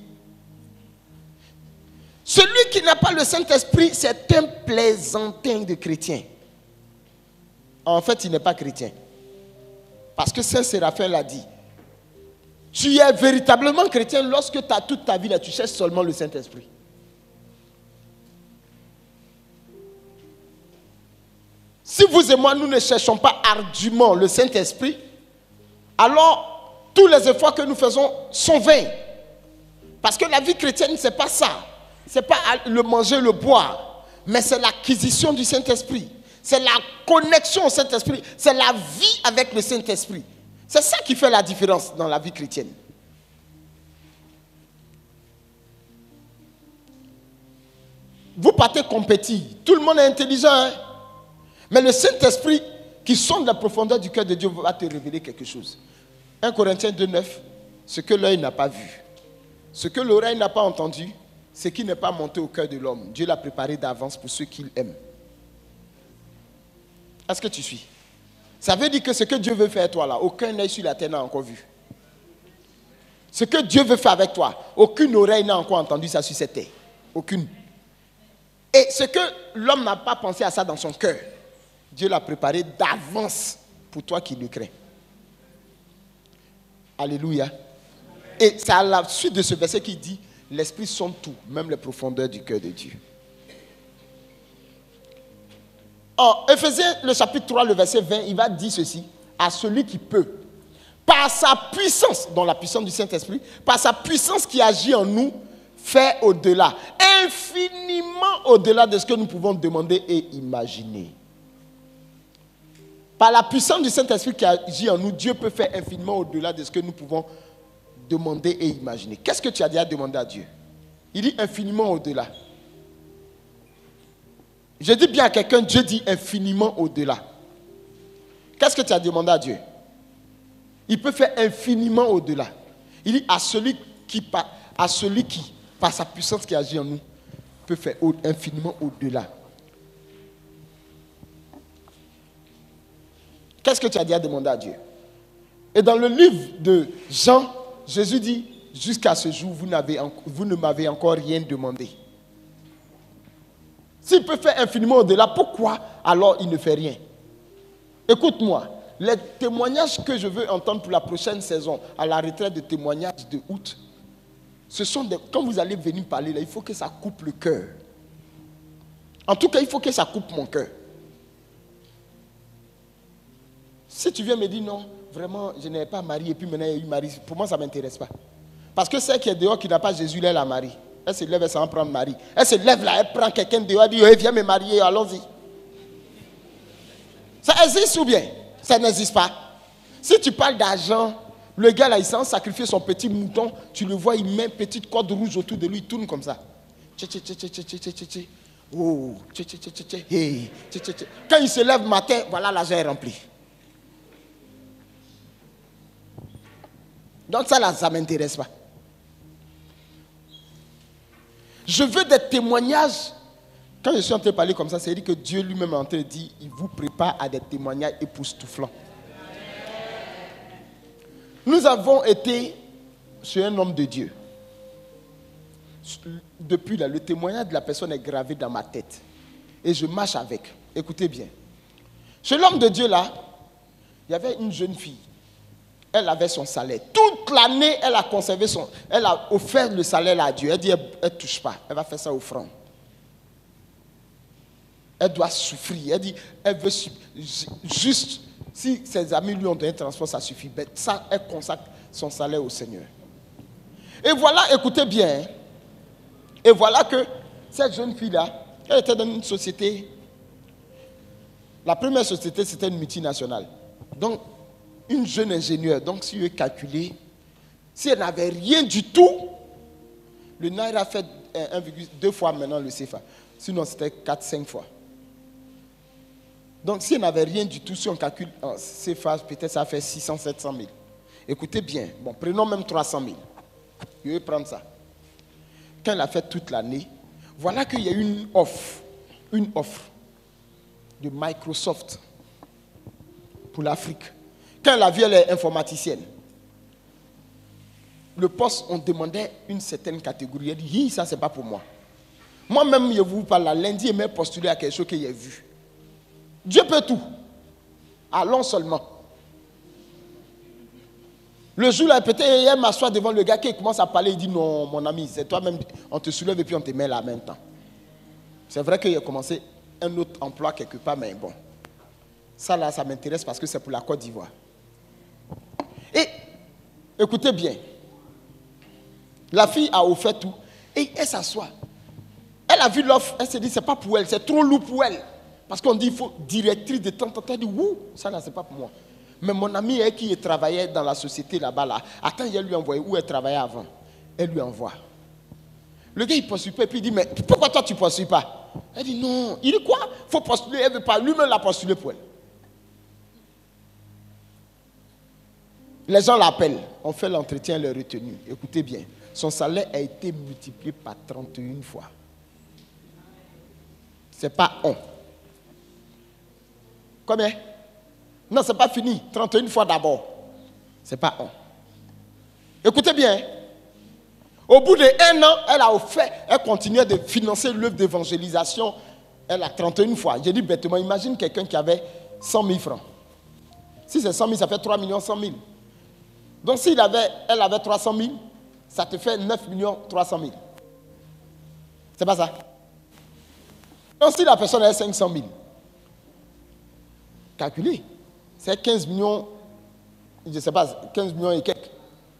Celui qui n'a pas le Saint-Esprit, c'est un plaisantin de chrétien. En fait, il n'est pas chrétien. Parce que Saint Séraphin l'a dit. Tu es véritablement chrétien lorsque tu as toute ta vie là, tu cherches seulement le Saint-Esprit. Si vous et moi, nous ne cherchons pas ardument le Saint-Esprit, alors tous les efforts que nous faisons sont vains. Parce que la vie chrétienne, ce n'est pas ça. Ce n'est pas le manger, le boire, mais c'est l'acquisition du Saint-Esprit. C'est la connexion au Saint-Esprit. C'est la vie avec le Saint-Esprit. C'est ça qui fait la différence dans la vie chrétienne. Vous partez compétir. Tout le monde est intelligent, hein? Mais le Saint-Esprit qui sonde la profondeur du cœur de Dieu va te révéler quelque chose. 1 Corinthiens 2,9, ce que l'œil n'a pas vu, ce que l'oreille n'a pas entendu, ce qui n'est pas monté au cœur de l'homme. Dieu l'a préparé d'avance pour ceux qu'il aime. Est-ce que tu suis? Ça veut dire que ce que Dieu veut faire toi là, aucun œil sur la terre n'a encore vu. Ce que Dieu veut faire avec toi, aucune oreille n'a encore entendu ça sur cette terre. Aucune. Et ce que l'homme n'a pas pensé à ça dans son cœur, Dieu l'a préparé d'avance pour toi qui le crains. Alléluia. Et c'est à la suite de ce verset qui dit L'Esprit sonde tout, même les profondeurs du cœur de Dieu. En Éphésiens, le chapitre 3, le verset 20, il va dire ceci. À celui qui peut, par sa puissance, dans la puissance du Saint-Esprit, par sa puissance qui agit en nous, faire au-delà, infiniment au-delà de ce que nous pouvons demander et imaginer. Par la puissance du Saint-Esprit qui agit en nous, Dieu peut faire infiniment au-delà de ce que nous pouvons demander et imaginer. Qu'est-ce que tu as déjà demandé à Dieu? Il dit infiniment au-delà. Je dis bien à quelqu'un, Dieu dit infiniment au-delà. Qu'est-ce que tu as demandé à Dieu? Il peut faire infiniment au-delà. Il dit à celui qui, par sa puissance qui agit en nous, peut faire infiniment au-delà. Qu'est-ce que tu as déjà demandé à Dieu? Et dans le livre de Jean, Jésus dit, jusqu'à ce jour, vous ne m'avez encore rien demandé. S'il peut faire infiniment au-delà, pourquoi alors il ne fait rien? Écoute-moi, les témoignages que je veux entendre pour la prochaine saison, à la retraite de témoignages de août, ce sont des... Quand vous allez venir parler là, il faut que ça coupe le cœur. En tout cas, il faut que ça coupe mon cœur. Si tu viens me dire non, vraiment, je n'ai pas marié et puis maintenant il y a eu mari, pour moi ça ne m'intéresse pas. Parce que celle qui est dehors qui n'a pas Jésus, elle a mari. Elle se lève, elle s'en prend mari. Elle se lève là, elle prend quelqu'un dehors, elle dit hey, viens me marier, allons-y. Ça existe ou bien? Ça n'existe pas. Si tu parles d'argent, le gars là, il s'en sacrifie son petit mouton, tu le vois, il met une petite corde rouge autour de lui, il tourne comme ça. Oh, hey. Quand il se lève matin, voilà, l'argent est rempli. Donc ça là, ça ne m'intéresse pas. Je veux des témoignages. Quand je suis en train de parler comme ça, c'est dire que Dieu lui-même est en train de dire, il vous prépare à des témoignages époustouflants. Nous avons été chez un homme de Dieu. Depuis là, le témoignage de la personne est gravé dans ma tête. Et je marche avec. Écoutez bien. Chez l'homme de Dieu là, il y avait une jeune fille. Elle avait son salaire. Toute l'année, elle a conservé elle a offert le salaire à Dieu. Elle dit, elle ne touche pas. Elle va faire ça offrande. Elle doit souffrir. Elle dit, elle veut juste, si ses amis lui ont donné un transport, ça suffit. Mais ça, elle consacre son salaire au Seigneur. Et voilà, écoutez bien. Et voilà que cette jeune fille-là, elle était dans une société. La première société, c'était une multinationale. Donc, une jeune ingénieure, donc si vous calculez, si elle n'avait rien du tout, le Naira fait 1,2 fois maintenant le CFA. Sinon, c'était 4-5 fois. Donc, si elle n'avait rien du tout, si on calcule en CFA, peut-être ça fait 600-700 000. Écoutez bien, bon, prenons même 300 000. Je vais prendre ça. Quand elle a fait toute l'année, voilà qu'il y a eu une offre de Microsoft pour l'Afrique. Quand elle a vu, elle est informaticienne. Le poste, on demandait une certaine catégorie. Elle dit, ça, c'est pas pour moi. Moi-même, je vous parle, lundi, je m'ai postulé à quelque chose que j'ai vu. Dieu peut tout. Allons seulement. Le jour-là, peut-être, elle m'assoit devant le gars qui commence à parler. Il dit, non, mon ami, c'est toi-même. On te soulève et puis on te met là en même temps. C'est vrai qu'il a commencé un autre emploi quelque part, mais bon. Ça, là, ça m'intéresse parce que c'est pour la Côte d'Ivoire. Et, écoutez bien, la fille a offert tout et elle s'assoit. Elle a vu l'offre, elle s'est dit, c'est pas pour elle, c'est trop lourd pour elle. Parce qu'on dit, il faut directrice de temps en temps. Elle dit, ouh, ça là, c'est pas pour moi. Mais mon amie, elle qui travaillait dans la société là-bas, là, attends, elle lui a envoyé où elle travaillait avant. Elle lui envoie. Le gars, il ne poursuit pas et puis il dit, mais pourquoi toi tu ne poursuis pas? Elle dit, non. Il dit, quoi? Il faut postuler, elle ne veut pas. Lui-même l'a postulé pour elle. Les gens l'appellent, on fait l'entretien, le retenu. Écoutez bien, son salaire a été multiplié par 31 fois. Ce n'est pas on. Combien? Non, ce n'est pas fini. 31 fois d'abord. Ce n'est pas on. Écoutez bien. Au bout d'1 an, elle a offert, elle continuait de financer l'œuvre d'évangélisation. Elle a 31 fois. J'ai dit bêtement, imagine quelqu'un qui avait 100 000 francs. Si c'est 100 000, ça fait 3 100 000. Donc, elle avait 300 000, ça te fait 9 300 000. C'est pas ça? Donc si la personne a 500 000, calculez, c'est 15 millions, je ne sais pas, 15 millions et quelques.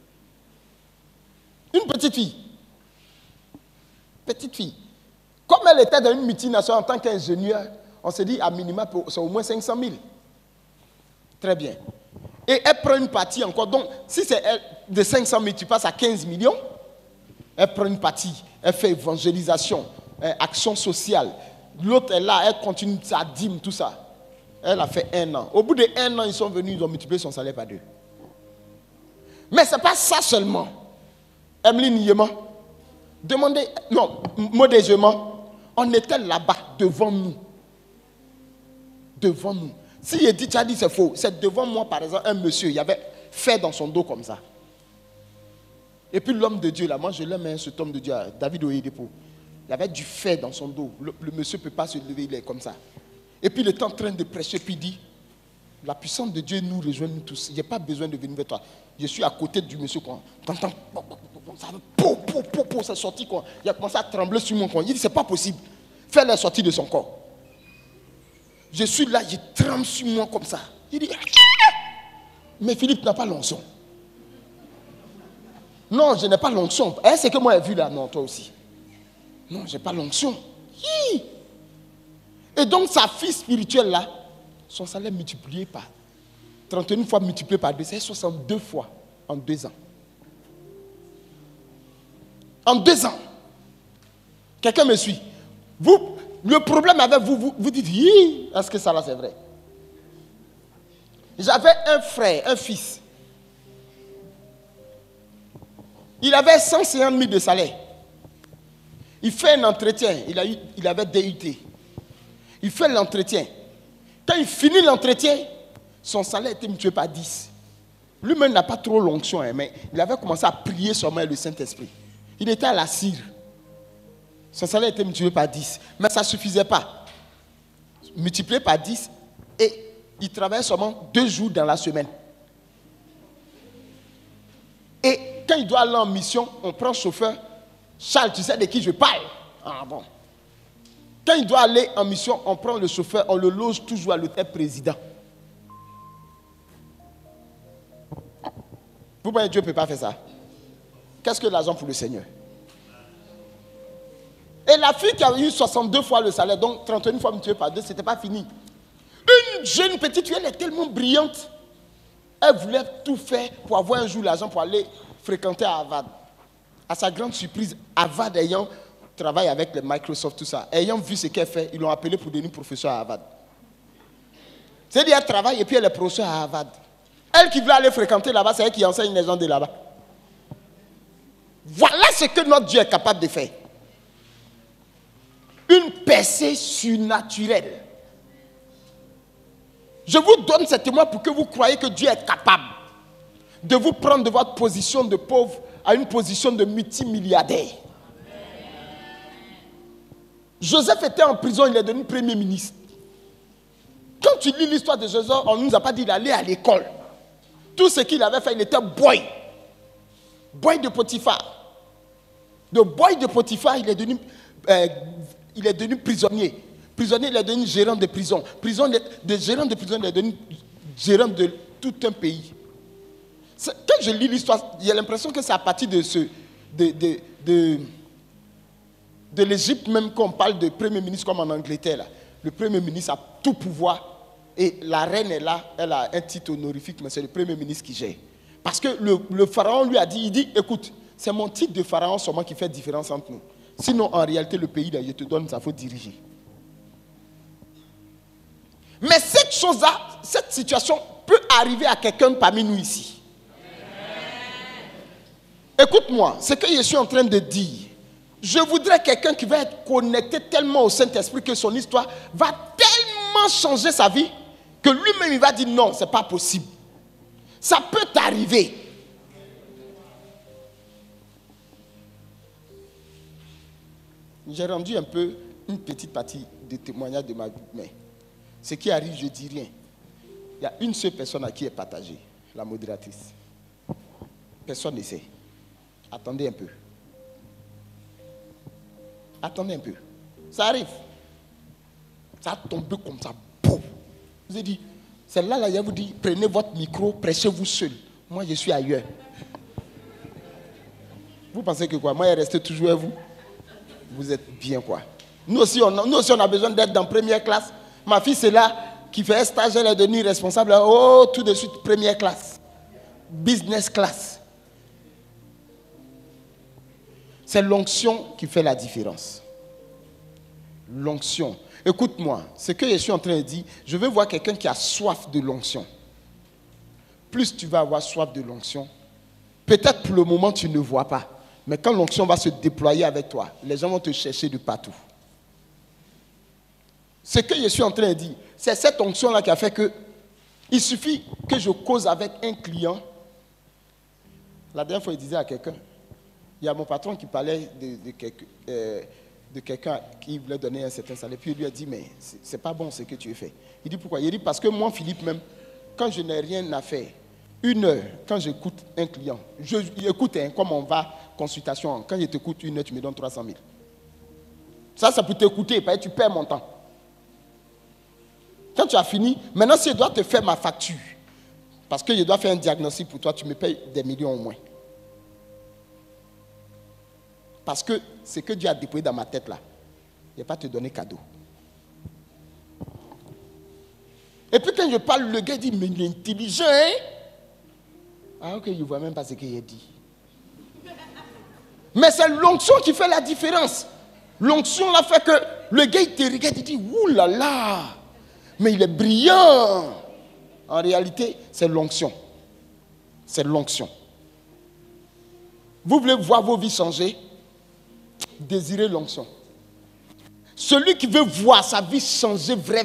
Une petite fille. Petite fille. Comme elle était dans une multinationale en tant qu'ingénieure, on s'est dit à minima, c'est au moins 500 000. Très bien. Et elle prend une partie encore. Donc, si c'est de 500 000, tu passes à 15 millions. Elle prend une partie. Elle fait évangélisation, action sociale. L'autre est là, elle continue sa dîme, tout ça. Elle a fait 1 an. Au bout de 1 an, ils sont venus, ils ont multiplié son salaire par 2. Mais ce n'est pas ça seulement. Emeline Yema, demandez, non, modérément, on était là-bas, devant nous. Devant nous. Si il dit, tu as dit c'est faux, c'est devant moi, par exemple, un monsieur, il avait fait dans son dos comme ça. Et puis l'homme de Dieu, là, moi je l'aime, cet homme de Dieu, David Oyedepo. Il avait du fer dans son dos. Le monsieur ne peut pas se lever, il est comme ça. Et puis il est en train de prêcher, puis il dit, la puissance de Dieu nous rejoint nous tous. Je n'ai pas besoin de venir vers toi. Je suis à côté du monsieur. T'entends, c'est sorti. Il a commencé à trembler sur mon corps. Il dit, c'est pas possible. Fais la sortie de son corps. Je suis là, je tremble sur moi comme ça. Il dit, mais Philippe n'a pas l'onction. Non, je n'ai pas l'onction. C'est que moi j'ai vu là, non, toi aussi. Non, je n'ai pas l'onction. Et donc sa fille spirituelle là, son salaire multiplié par 31 fois multiplié par 2, c'est 62 fois en 2 ans. En 2 ans. Quelqu'un me suit. Vous, le problème avec vous, vous dites, est-ce que ça là c'est vrai? J'avais un frère, un fils. Il avait 150 000 de salaire. Il fait un entretien. Il avait DUT. Il fait l'entretien. Quand il finit l'entretien, son salaire était multiplié par 10. Lui-même n'a pas trop l'onction, mais il avait commencé à prier sur le Saint-Esprit. Il était à la cire. Son salaire était multiplié par 10. Mais ça ne suffisait pas. Multiplié par 10, et il travaillait seulement 2 jours dans la semaine. Et quand il doit aller en mission, on prend chauffeur. Charles, tu sais de qui je parle? Ah bon. Quand il doit aller en mission, on prend le chauffeur, on le loge toujours à l'hôtel président. Vous voyez, Dieu ne peut pas faire ça. Qu'est-ce que l'argent pour le Seigneur? Et la fille qui a eu 62 fois le salaire, donc 31 fois multiplié par 2, ce n'était pas fini. Une jeune petite fille, elle est tellement brillante. Elle voulait tout faire pour avoir un jour l'argent pour aller fréquenter à Harvard. À sa grande surprise, Harvard ayant travaillé avec les Microsoft, tout ça, ayant vu ce qu'elle fait, ils l'ont appelée pour devenir professeur à Harvard. C'est-à-dire qu'elle travaille et puis elle est professeure à Harvard. Elle qui veut aller fréquenter là-bas, c'est elle qui enseigne les gens de là-bas. Voilà ce que notre Dieu est capable de faire. Une percée surnaturelle. Je vous donne ces témoins pour que vous croyez que Dieu est capable de vous prendre de votre position de pauvre à une position de multimilliardaire. Joseph était en prison, il est devenu premier ministre. Quand tu lis l'histoire de Joseph, on ne nous a pas dit d'aller à l'école. Tout ce qu'il avait fait, il était boy. Boy de Potiphar. De boy de Potiphar, il est devenu prisonnier. Prisonnier, il est devenu gérant de prison. De gérant de prison, il est devenu gérant de tout un pays. Quand je lis l'histoire, j'ai l'impression que c'est à partir de l'Égypte même qu'on parle de premier ministre comme en Angleterre. Là. Le premier ministre a tout pouvoir et la reine est là, elle a un titre honorifique, mais c'est le premier ministre qui gère. Parce que le pharaon lui a dit, il dit, écoute, c'est mon titre de pharaon seulement qui fait différence entre nous. Sinon, en réalité, le pays, là, je te donne, ça faut diriger. Mais cette chose-là, cette situation peut arriver à quelqu'un parmi nous ici. Écoute-moi, ce que je suis en train de dire, je voudrais quelqu'un qui va être connecté tellement au Saint-Esprit que son histoire va tellement changer sa vie que lui-même il va dire non, ce n'est pas possible. Ça peut t'arriver. J'ai rendu un peu une petite partie de témoignage de ma vie, mais ce qui arrive, je ne dis rien. Il y a une seule personne à qui est partagée, la modératrice. Personne ne sait. Attendez un peu. Attendez un peu. Ça arrive. Ça a tombé comme ça. Boum. Je vous ai dit, celle-là, là, il vous dit, prenez votre micro, prêchez-vous seul. Moi, je suis ailleurs. Vous pensez que quoi? Moi, je reste toujours à vous. Vous êtes bien quoi? Nous aussi, on a besoin d'être dans première classe. Ma fille, c'est là, qui fait un stage, elle est devenue responsable. Oh, tout de suite, première classe. Business class. C'est l'onction qui fait la différence. L'onction. Écoute-moi, ce que je suis en train de dire, je veux voir quelqu'un qui a soif de l'onction. Plus tu vas avoir soif de l'onction, peut-être pour le moment tu ne vois pas, mais quand l'onction va se déployer avec toi, les gens vont te chercher de partout. Ce que je suis en train de dire, c'est cette onction-là qui a fait que il suffit que je cause avec un client. La dernière fois, il disait à quelqu'un, il y a mon patron qui parlait de quelqu'un qui voulait donner un certain salaire. Puis il lui a dit, mais c'est pas bon ce que tu as fait. Il dit, pourquoi? Il dit, parce que moi, Philippe, même, quand je n'ai rien à faire, 1 heure, quand j'écoute un client, j'écoute, comme on va, consultation, quand je t'écoute 1 heure, tu me donnes 300 000. Ça, c'est pour t'écouter, parce que tu perds mon temps. Quand tu as fini, maintenant, si je dois te faire ma facture, parce que je dois faire un diagnostic pour toi, tu me payes des millions au moins. Parce que ce que Dieu a déployé dans ma tête là, il ne va pas te donner cadeau. Et puis quand je parle, le gars dit, mais il est intelligent, hein? Ah ok, je ne vois même pas ce qu'il a dit. Mais c'est l'onction qui fait la différence. L'onction là fait que le gars il te regarde et dit, ouh là là, mais il est brillant. En réalité, c'est l'onction. C'est l'onction. Vous voulez voir vos vies changer? Désirez l'onction. Celui qui veut voir sa vie changer vrai.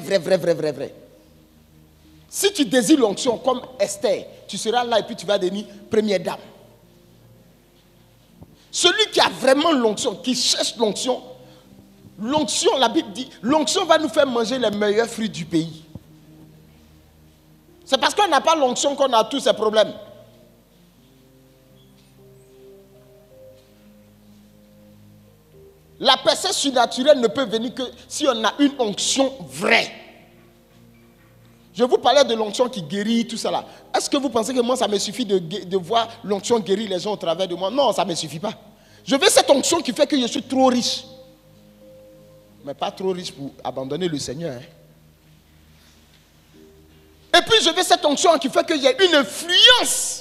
Si tu désires l'onction comme Esther, tu seras là et puis tu vas devenir première dame. Celui qui a vraiment l'onction, qui cherche l'onction, la Bible dit, l'onction va nous faire manger les meilleurs fruits du pays. C'est parce qu'on n'a pas l'onction qu'on a tous ces problèmes. La personne surnaturelle ne peut venir que si on a une onction vraie. Je vous parlais de l'onction qui guérit, tout ça là. Est-ce que vous pensez que moi, ça me suffit de voir l'onction guérir les gens au travers de moi? Non, ça ne me suffit pas. Je veux cette onction qui fait que je suis trop riche. Mais pas trop riche pour abandonner le Seigneur. Hein. Et puis, je veux cette onction qui fait qu'il y ait une influence.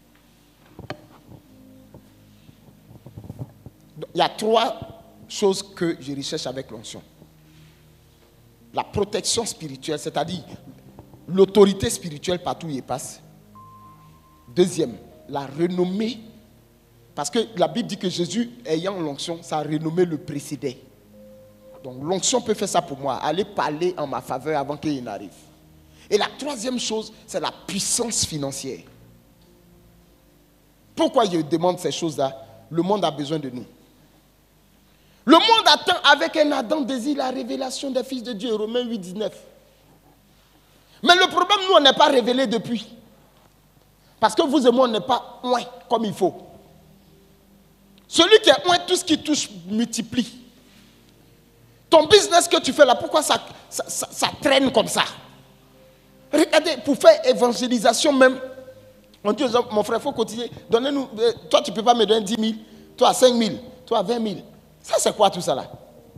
Il y a 3 choses que je recherche avec l'onction. La protection spirituelle, c'est-à-dire l'autorité spirituelle partout où il passe. Deuxième, la renommée. Parce que la Bible dit que Jésus, ayant l'onction, sa renommée le précédait. Donc l'onction peut faire ça pour moi, aller parler en ma faveur avant qu'il n'arrive. Et la 3e chose, c'est la puissance financière. Pourquoi je demande ces choses-là? Le monde a besoin de nous. Le monde attend avec un ardent désir la révélation des fils de Dieu, Romains 8, 19. Mais le problème, nous, on n'est pas révélés depuis. Parce que vous et moi, on n'est pas loin comme il faut. Celui qui est loin, tout ce qui touche multiplie. Ton business que tu fais là, pourquoi ça traîne comme ça? Regardez, pour faire évangélisation même, on dit aux gens, mon frère, il faut cotiser. Donnez-nous, toi, tu ne peux pas me donner 10 000, toi, 5 000, toi, 20 000. Ça, c'est quoi tout ça là?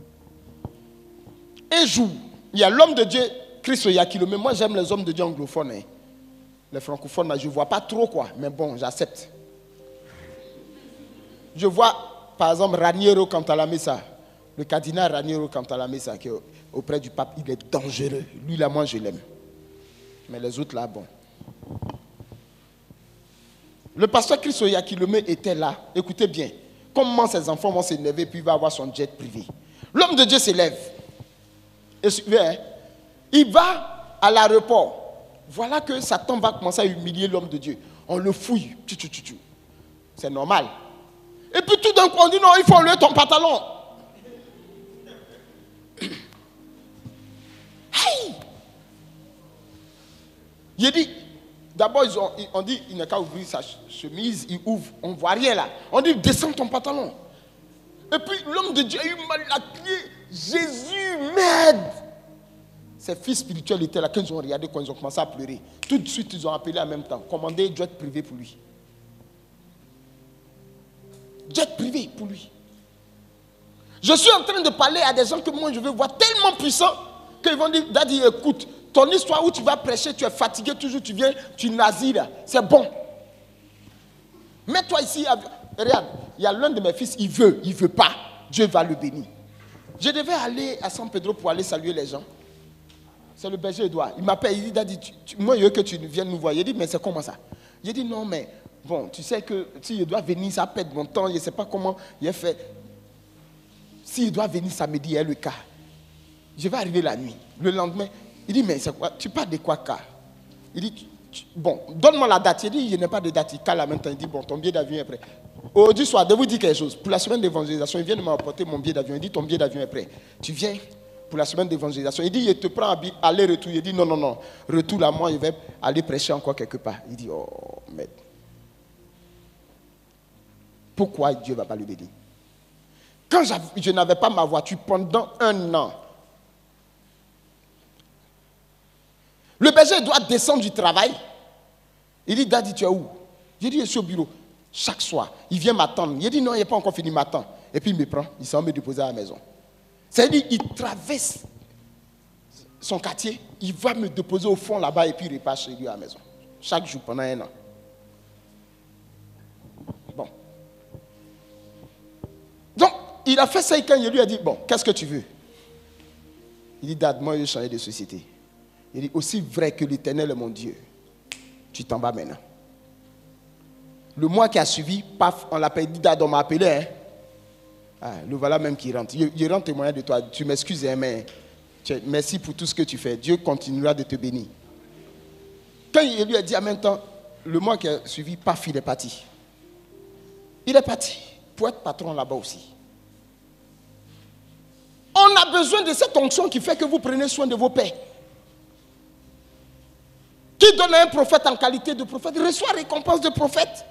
Un jour, il y a l'homme de Dieu, Christ Oyakilome. Moi, j'aime les hommes de Dieu anglophones. Hein. Les francophones, je ne vois pas trop quoi. Mais bon, j'accepte. Je vois, par exemple, Raniero Cantalamessa. Le cardinal Raniero Cantalamessa, qui est auprès du pape, il est dangereux. Lui, là, moi, je l'aime. Mais les autres, là, bon. Le pasteur Christ Oyakilome était là. Écoutez bien. Comment ses enfants vont s'élever, puis il va avoir son jet privé. L'homme de Dieu s'élève. Et suivez, il va à l'aéroport. Voilà que Satan va commencer à humilier l'homme de Dieu. On le fouille. C'est normal. Et puis tout d'un coup, on dit non, il faut enlever ton pantalon. Hey! Il dit, D'abord, on dit, il n'a qu'à ouvrir sa chemise, il ouvre, on ne voit rien là. On dit, descends ton pantalon. Et puis l'homme de Dieu a eu mal à crier, Jésus, m'aide. Ses fils spirituels étaient là, quand ils ont regardé, quand ils ont commencé à pleurer. Tout de suite, ils ont appelé en même temps, commandé jet privé pour lui. Jet privé pour lui. Je suis en train de parler à des gens que moi je veux voir tellement puissants qu'ils vont dire, Daddy, écoute, ton histoire où tu vas prêcher, tu es fatigué toujours, tu viens, tu nazis là, c'est bon. Mets-toi ici, regarde, il y a l'un de mes fils, il veut pas, Dieu va le bénir. Je devais aller à San Pedro pour aller saluer les gens. C'est le berger Edouard. Il m'appelle, il dit, Daddy, moi je veux que tu viennes nous voir. Il dit, mais c'est comment ça? J'ai dit, non, mais bon, tu sais que si je dois venir, ça pète mon temps, je ne sais pas comment il a fait. S'il doit venir samedi, il y a le cas. Je vais arriver la nuit. Le lendemain, il dit, mais c'est quoi? Tu parles de quoi, cas? Il dit, bon, donne-moi la date. Il dit, je n'ai pas de date. Il cale en même temps. Il dit, bon, ton billet d'avion est prêt. Aujourd'hui soir, je vous dire quelque chose. Pour la semaine d'évangélisation, il vient de m'apporter mon billet d'avion. Il dit, ton billet d'avion est prêt. Tu viens pour la semaine d'évangélisation. Il dit, je te prends aller-retour. Il dit, non. Retour là, moi, je vais aller prêcher encore quelque part. Il dit, oh, merde. Pourquoi Dieu ne va pas le bénir? Quand je n'avais pas ma voiture pendant 1 an, le berger doit descendre du travail. Il dit, Daddy, tu es où? J'ai dit, je suis au bureau. Chaque soir, il vient m'attendre. Il dit, non, il n'est pas encore fini, m'attend. Et puis il me prend, il s'en va me déposer à la maison. C'est-à-dire, il traverse son quartier, il va me déposer au fond là-bas et puis il repart chez lui à la maison. Chaque jour pendant 1 an. Bon. Donc, il a fait ça et quand il lui a dit, bon, qu'est-ce que tu veux? Il dit, Dad, moi je vais changer de société. Il dit, aussi vrai que l'Éternel est mon Dieu, tu t'en vas maintenant. Le mois qui a suivi, paf, on l'appelle, dit, Dad, on m'a appelé. Hein? Ah, le voilà même qui rentre. Il rend témoignage de toi. Tu m'excuses, hein, mais merci pour tout ce que tu fais. Dieu continuera de te bénir. Quand il lui a dit en même temps, le mois qui a suivi, paf, il est parti. Il est parti pour être patron là-bas aussi. On a besoin de cette onction qui fait que vous prenez soin de vos pères. Qui donne à un prophète en qualité de prophète reçoit récompense de prophète.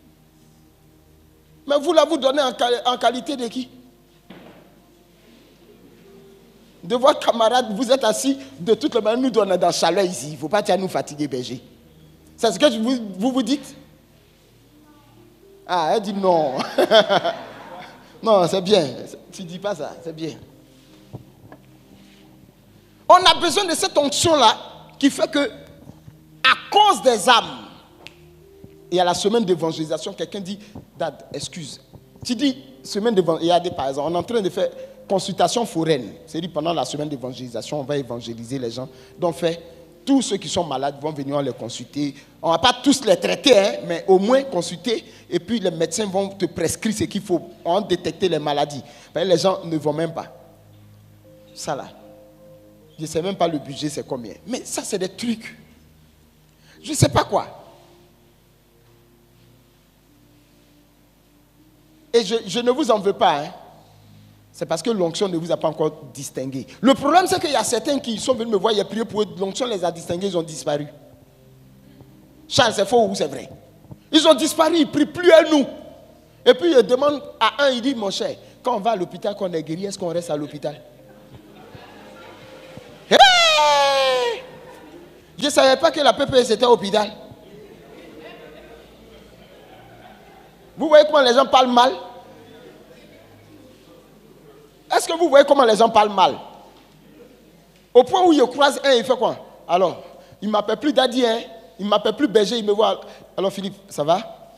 Mais vous là, vous donnez en qualité de qui? De votre camarade, vous êtes assis, de toute la manière, nous donnons dans la chaleur ici. Il ne faut pas nous fatiguer, berger. C'est ce que vous dites? Ah, elle dit non. Non, c'est bien. Tu ne dis pas ça, c'est bien. On a besoin de cette onction-là qui fait que, à cause des âmes, et à la semaine d'évangélisation, quelqu'un dit, Dad, excuse. Tu dis, semaine d'évangélisation, par exemple, on est en train de faire consultation foraine. C'est-à-dire, pendant la semaine d'évangélisation, on va évangéliser les gens. Donc, tous ceux qui sont malades vont venir les consulter. On ne va pas tous les traiter, hein, mais au moins consulter. Et puis, les médecins vont te prescrire ce qu'il faut. On va détecter les maladies. Les gens ne vont même pas. Ça là. Je ne sais même pas le budget, c'est combien. Mais ça, c'est des trucs. Je ne sais pas quoi. Et je ne vous en veux pas. Hein. C'est parce que l'onction ne vous a pas encore distingué. Le problème, c'est qu'il y a certains qui sont venus me voir, il a prié pour eux. L'onction les a distingués, ils ont disparu. Charles, c'est faux ou c'est vrai? Ils ont disparu, ils ne prient plus à nous. Et puis, il demande à un, il dit, mon cher, quand on va à l'hôpital, quand on est guéri, est-ce qu'on reste à l'hôpital? Hey! Je ne savais pas que la PPS c'était à l'hôpital. Vous voyez comment les gens parlent mal? Est-ce que vous voyez comment les gens parlent mal? Au point où je croise un, il fait quoi? Alors, il ne m'appelle plus Daddy, hein? Il ne m'appelle plus berger, il me voit. Alors Philippe, ça va?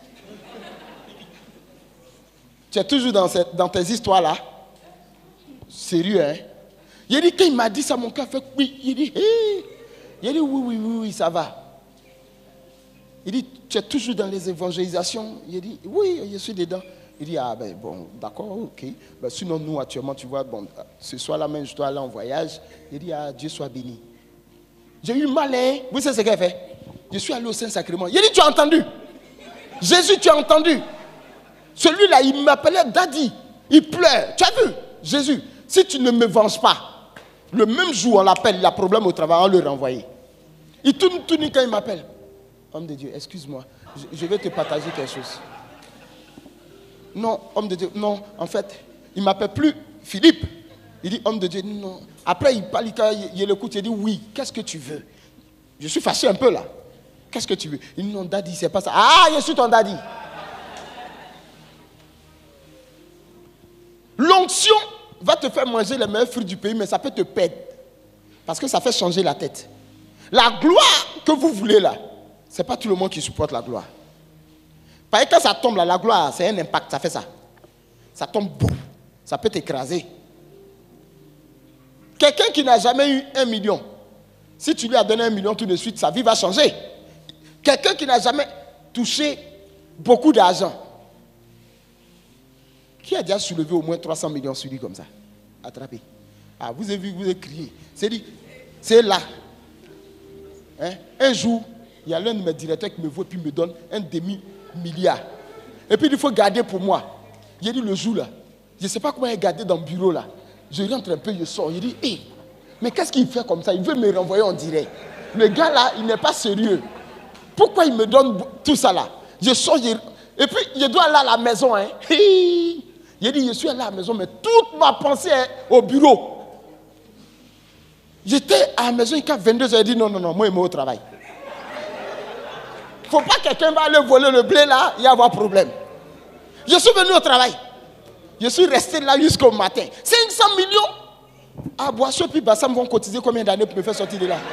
Tu es toujours dans tes histoires-là? Sérieux, hein? Il dit, quand il m'a dit ça, mon cœur fait oui. Il dit, hey. Il dit, oui, ça va. Il dit, tu es toujours dans les évangélisations? Il dit, oui, je suis dedans. Il dit, ah ben bon, d'accord, ok. Ben, sinon, nous, actuellement, tu vois, bon, ce soir-là même, je dois aller en voyage. Il dit, ah, Dieu soit béni. J'ai eu mal, hein? Vous savez ce qu'elle fait? Je suis allé au Saint-Sacrement. Il dit, tu as entendu? Jésus, tu as entendu? Celui-là, il m'appelait Daddy. Il pleure. Tu as vu? Jésus, si tu ne me venges pas, le même jour, on l'appelle, il a problème au travail, on le renvoie. Il tourne quand il m'appelle. homme de Dieu, excuse-moi, je vais te partager quelque chose. Non, homme de Dieu, non, en fait, il ne m'appelle plus Philippe. Il dit, homme de Dieu, non. Après, il parle, il écoute, il dit, oui, qu'est-ce que tu veux? Je suis fâché un peu là. Qu'est-ce que tu veux? Il dit, non, daddy, c'est pas ça. Ah, je suis ton daddy. L'onction va te faire manger les meilleurs fruits du pays, mais ça peut te perdre. Parce que ça fait changer la tête. La gloire que vous voulez là, ce n'est pas tout le monde qui supporte la gloire. Parce que quand ça tombe là, la gloire, c'est un impact, ça fait ça. Ça tombe, boum, ça peut t'écraser. Quelqu'un qui n'a jamais eu 1 million, si tu lui as donné 1 million tout de suite, sa vie va changer. Quelqu'un qui n'a jamais touché beaucoup d'argent, qui a déjà soulevé au moins 300 millions sur lui comme ça? Attrapé. Ah, vous avez vu, vous avez crié. C'est dit, c'est là. Hein? Un jour, il y a l'un de mes directeurs qui me voit et me donne un demi-milliard. Et puis il faut garder pour moi. Il dit le jour là, je ne sais pas comment il est gardé dans le bureau là. Je rentre un peu, je sors. Il dit, hé, mais qu'est-ce qu'il fait comme ça? Il veut me renvoyer en direct. Le gars là, il n'est pas sérieux. Pourquoi il me donne tout ça là? Je sors, et puis je dois aller à la maison. Hein? Il dit, je suis allé à la maison, mais toute ma pensée est au bureau. J'étais à la maison, il y a 22 heures, il dit, non, moi, il est au travail. Il ne faut pas que quelqu'un va aller voler le blé là, il va y avoir problème. Je suis venu au travail. Je suis resté là jusqu'au matin. 500 millions. Ah, Boisseau puis Bassam vont cotiser combien d'années pour me faire sortir de là?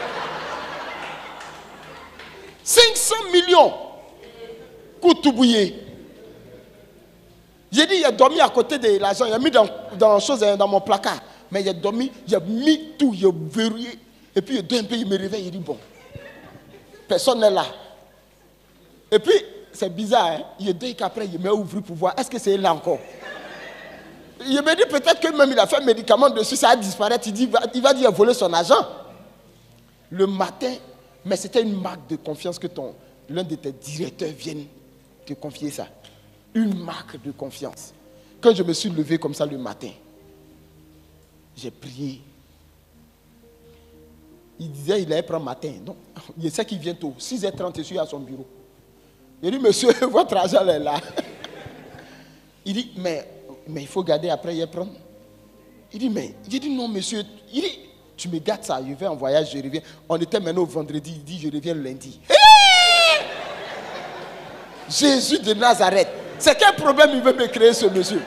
500 millions. Coup tout bouillé. J'ai dit, il a dormi à côté de l'argent. Il a mis dans mon placard. Mais il a dormi, il a mis tout, il a verrouillé. Et puis, un peu, il me réveille, il dit, bon, personne n'est là. Et puis, c'est bizarre, hein? Il est 2 heures après, il m'a ouvert pour voir, est-ce que c'est là encore? Il me dit peut-être que même il a fait un médicament dessus, ça a disparu. Il va dire voler son argent. Le matin, mais c'était une marque de confiance que l'un de tes directeurs vienne te confier ça. Une marque de confiance. Quand je me suis levé comme ça le matin, j'ai prié. Il disait il allait prendre matin. Donc, il sait qu'il vient tôt. 6h30, je suis à son bureau. Il dit, monsieur, votre argent est là. Il dit, mais il faut garder après, il prendre. Il dit, mais, j'ai dit, non, monsieur. Il dit, tu me gardes ça, je vais en voyage, je reviens. On était maintenant au vendredi, il dit, je reviens le lundi. Hey! Jésus de Nazareth. C'est quel problème il veut me créer, ce monsieur?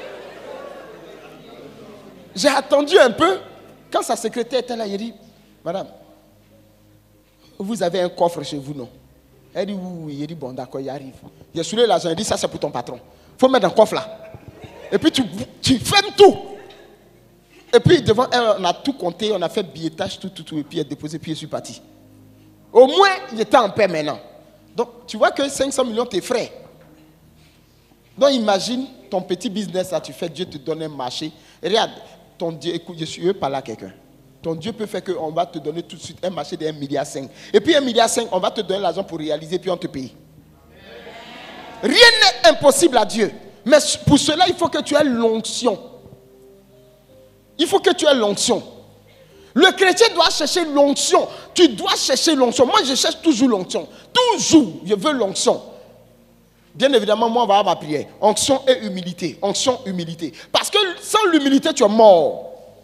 J'ai attendu un peu. Quand sa secrétaire était là, il dit, madame, vous avez un coffre chez vous, non? Elle dit, oui. Il dit, bon, d'accord, il arrive. Il a soulé l'argent, il dit, ça c'est pour ton patron. Il faut mettre dans le coffre là. Et puis tu fermes tout. Et puis devant elle, on a tout compté, on a fait billettage, tout. Et puis elle a déposé, puis je suis parti. Au moins, il était en paix maintenant. Donc, tu vois que 500 millions, tes frais. Donc, imagine ton petit business là, tu fais, Dieu te donne un marché. Et regarde, ton Dieu, écoute, je veux parler à quelqu'un. Ton Dieu peut faire qu'on va te donner tout de suite un marché de 1,5 milliard. Et puis 1,5 milliard, on va te donner l'argent pour réaliser, puis on te paye. Rien n'est impossible à Dieu. Mais pour cela, il faut que tu aies l'onction. Il faut que tu aies l'onction. Le chrétien doit chercher l'onction. Tu dois chercher l'onction. Moi, je cherche toujours l'onction. Toujours, je veux l'onction. Bien évidemment, moi, on va avoir ma prière. Onction et humilité. Onction, humilité. Parce que sans l'humilité, tu es mort.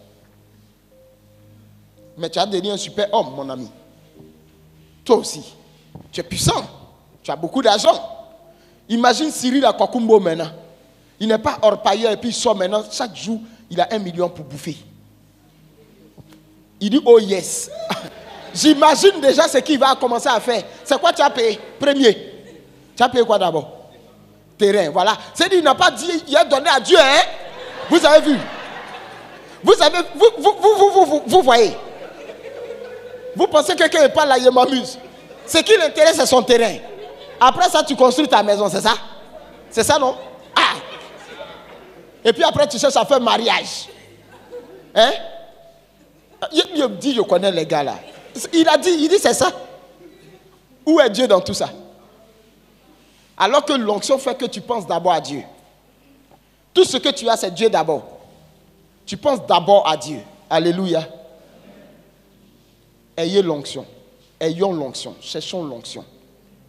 Mais tu as devenu un super homme, mon ami. Toi aussi. Tu es puissant. Tu as beaucoup d'argent. Imagine Cyril à Kwakumbo maintenant. Il n'est pas orpailleur et puis il sort maintenant. Chaque jour, il a 1 million pour bouffer. Il dit, oh yes. J'imagine déjà ce qu'il va commencer à faire. C'est quoi tu as payé? Premier. Tu as payé quoi d'abord? Terrain, voilà. C'est-à-dire, il n'a pas dit, il a donné à Dieu, hein? Vous avez vu? Vous voyez? Vous pensez que quelqu'un n'est pas là, il m'amuse. Ce qui l'intéresse, c'est son terrain. Après ça, tu construis ta maison, c'est ça? C'est ça, non? Ah! Et puis après, tu cherches à faire mariage. Hein? Il me dit, je connais les gars là. Il dit, c'est ça. Où est Dieu dans tout ça? Alors que l'onction fait que tu penses d'abord à Dieu. Tout ce que tu as, c'est Dieu d'abord. Tu penses d'abord à Dieu. Alléluia. Ayez l'onction. Ayons l'onction. Cherchons l'onction.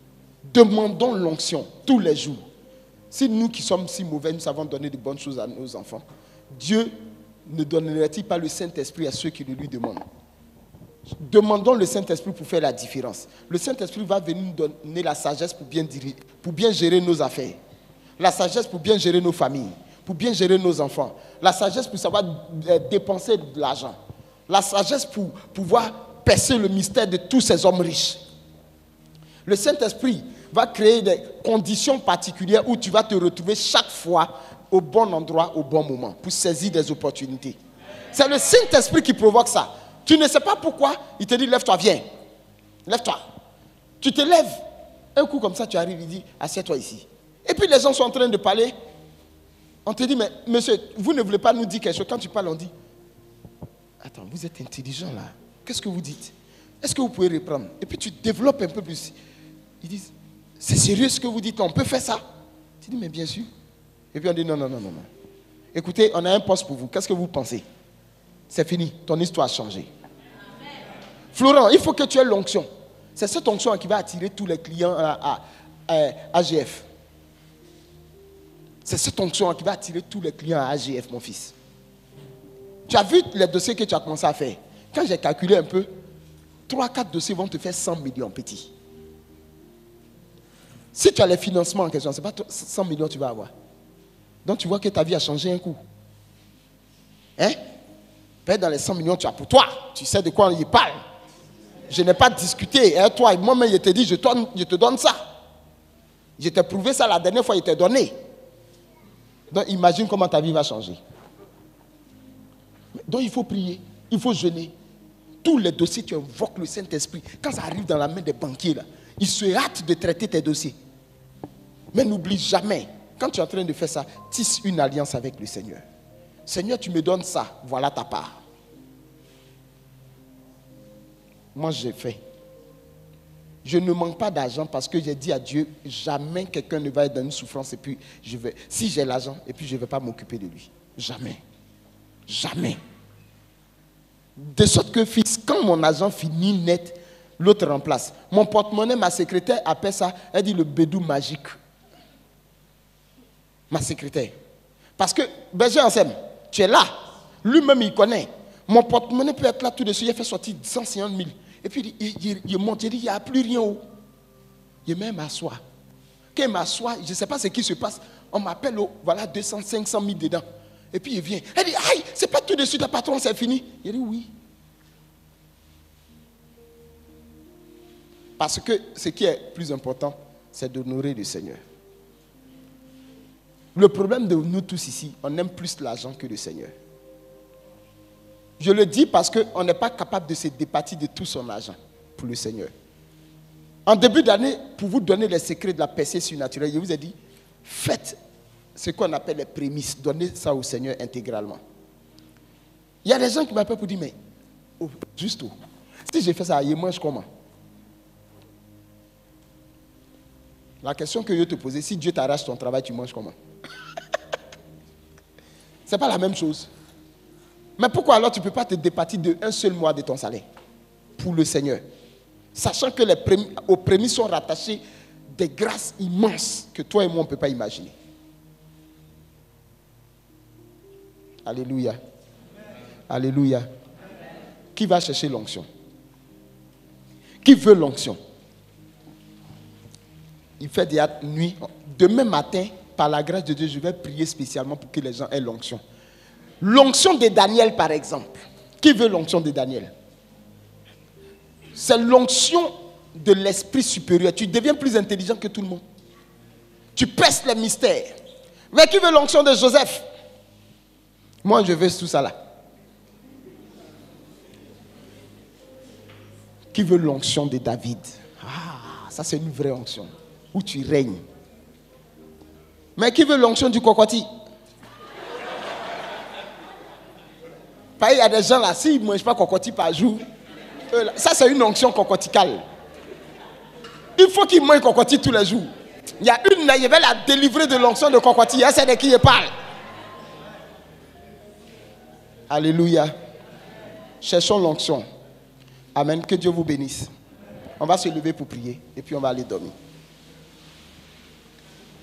Demandons l'onction tous les jours. Si nous qui sommes si mauvais, nous savons donner de bonnes choses à nos enfants, Dieu ne donnerait-il pas le Saint-Esprit à ceux qui le lui demandent? Demandons le Saint-Esprit pour faire la différence. Le Saint-Esprit va venir nous donner la sagesse pour bien gérer nos affaires. La sagesse pour bien gérer nos familles, pour bien gérer nos enfants. La sagesse pour savoir dépenser de l'argent. La sagesse pour pouvoir percer le mystère de tous ces hommes riches. Le Saint-Esprit va créer des conditions particulières où tu vas te retrouver chaque fois au bon endroit, au bon moment, pour saisir des opportunités. C'est le Saint-Esprit qui provoque ça. Tu ne sais pas pourquoi, il te dit, lève-toi, viens. Lève-toi. Tu te lèves. Un coup comme ça, tu arrives, il dit, assieds-toi ici. Et puis les gens sont en train de parler. On te dit, mais monsieur, vous ne voulez pas nous dire quelque chose. Quand tu parles, on dit, attends, vous êtes intelligent là. Qu'est-ce que vous dites? Est-ce que vous pouvez reprendre? Et puis tu développes un peu plus. Ils disent, c'est sérieux ce que vous dites, on peut faire ça? Tu dis, mais bien sûr. Et puis on dit, non. Écoutez, on a un poste pour vous. Qu'est-ce que vous pensez? C'est fini, ton histoire a changé. Amen. Florent, il faut que tu aies l'onction. C'est cette onction qui va attirer tous les clients à AGF. C'est cette onction qui va attirer tous les clients à AGF, mon fils. Tu as vu les dossiers que tu as commencé à faire. Quand j'ai calculé un peu, 3-4 dossiers vont te faire 100 millions petits. Si tu as les financements en question, ce n'est pas 100 millions que tu vas avoir. Donc tu vois que ta vie a changé un coup. Hein? Peut-être dans les 100 millions, tu as pour toi. Tu sais de quoi il parle. Je n'ai pas discuté. Hein, toi, moi-même, je t'ai dit, je te donne ça. Je t'ai prouvé ça la dernière fois, je t'ai donné. Donc imagine comment ta vie va changer. Donc il faut prier, il faut jeûner. Tous les dossiers, tu invoques le Saint-Esprit. Quand ça arrive dans la main des banquiers, là, ils se hâtent de traiter tes dossiers. Mais n'oublie jamais, quand tu es en train de faire ça, tisse une alliance avec le Seigneur. Seigneur, tu me donnes ça, voilà ta part. Moi, j'ai fait. Je ne manque pas d'argent parce que j'ai dit à Dieu, jamais quelqu'un ne va être dans une souffrance et puis si j'ai l'argent et puis je ne vais pas m'occuper de lui. Jamais. Jamais. De sorte que, fils, quand mon argent finit net, l'autre remplace. Mon porte-monnaie, ma secrétaire appelle ça, elle dit le bédou magique. Ma secrétaire. Parce que, Berger Ansem, tu es là. Lui-même, il connaît. Mon porte-monnaie peut être là tout de suite. Il a fait sortir 150 000. Et puis, il monte, il dit, il n'y a plus rien où. Il même m'assoit. Quand il m'assoit, je ne sais pas ce qui se passe. On m'appelle, voilà, 200, 500 000 dedans. Et puis, il vient. Elle dit, aïe, c'est pas tout de suite, la patronne, c'est fini. Il dit, oui. Parce que ce qui est plus important, c'est d'honorer le Seigneur. Le problème de nous tous ici, on aime plus l'argent que le Seigneur. Je le dis parce qu'on n'est pas capable de se départir de tout son argent pour le Seigneur. En début d'année, pour vous donner les secrets de la percée surnaturelle, je vous ai dit, faites ce qu'on appelle les prémices, donnez ça au Seigneur intégralement. Il y a des gens qui m'appellent pour dire, mais, juste où? Si j'ai fait ça, je mange comment? La question que je te posais, si Dieu t'arrache ton travail, tu manges comment? Ce n'est pas la même chose. Mais pourquoi alors tu ne peux pas te départir d'un seul mois de ton salaire pour le Seigneur? Sachant que aux prémices sont rattachées des grâces immenses que toi et moi on ne peut pas imaginer. Alléluia. Amen. Alléluia. Amen. Qui va chercher l'onction? Qui veut l'onction? Il fait des nuits. Demain matin, par la grâce de Dieu, je vais prier spécialement pour que les gens aient l'onction. L'onction de Daniel, par exemple. Qui veut l'onction de Daniel? C'est l'onction de l'esprit supérieur. Tu deviens plus intelligent que tout le monde. Tu perces les mystères. Mais qui veut l'onction de Joseph? Moi, je veux tout ça là. Qui veut l'onction de David? Ah, ça c'est une vraie onction. Où tu règnes. Mais qui veut l'onction du cocotti? Parce qu'il y a des gens là, s'ils ne mangent pas cocotti par jour, ça c'est une onction cocoticale. Il faut qu'ils mangent cocotti tous les jours. Il y a une là, il va la délivrer de l'onction de cocotti. Elle sait de qui il parle. Alléluia. Cherchons l'onction. Amen. Que Dieu vous bénisse. On va se lever pour prier et puis on va aller dormir.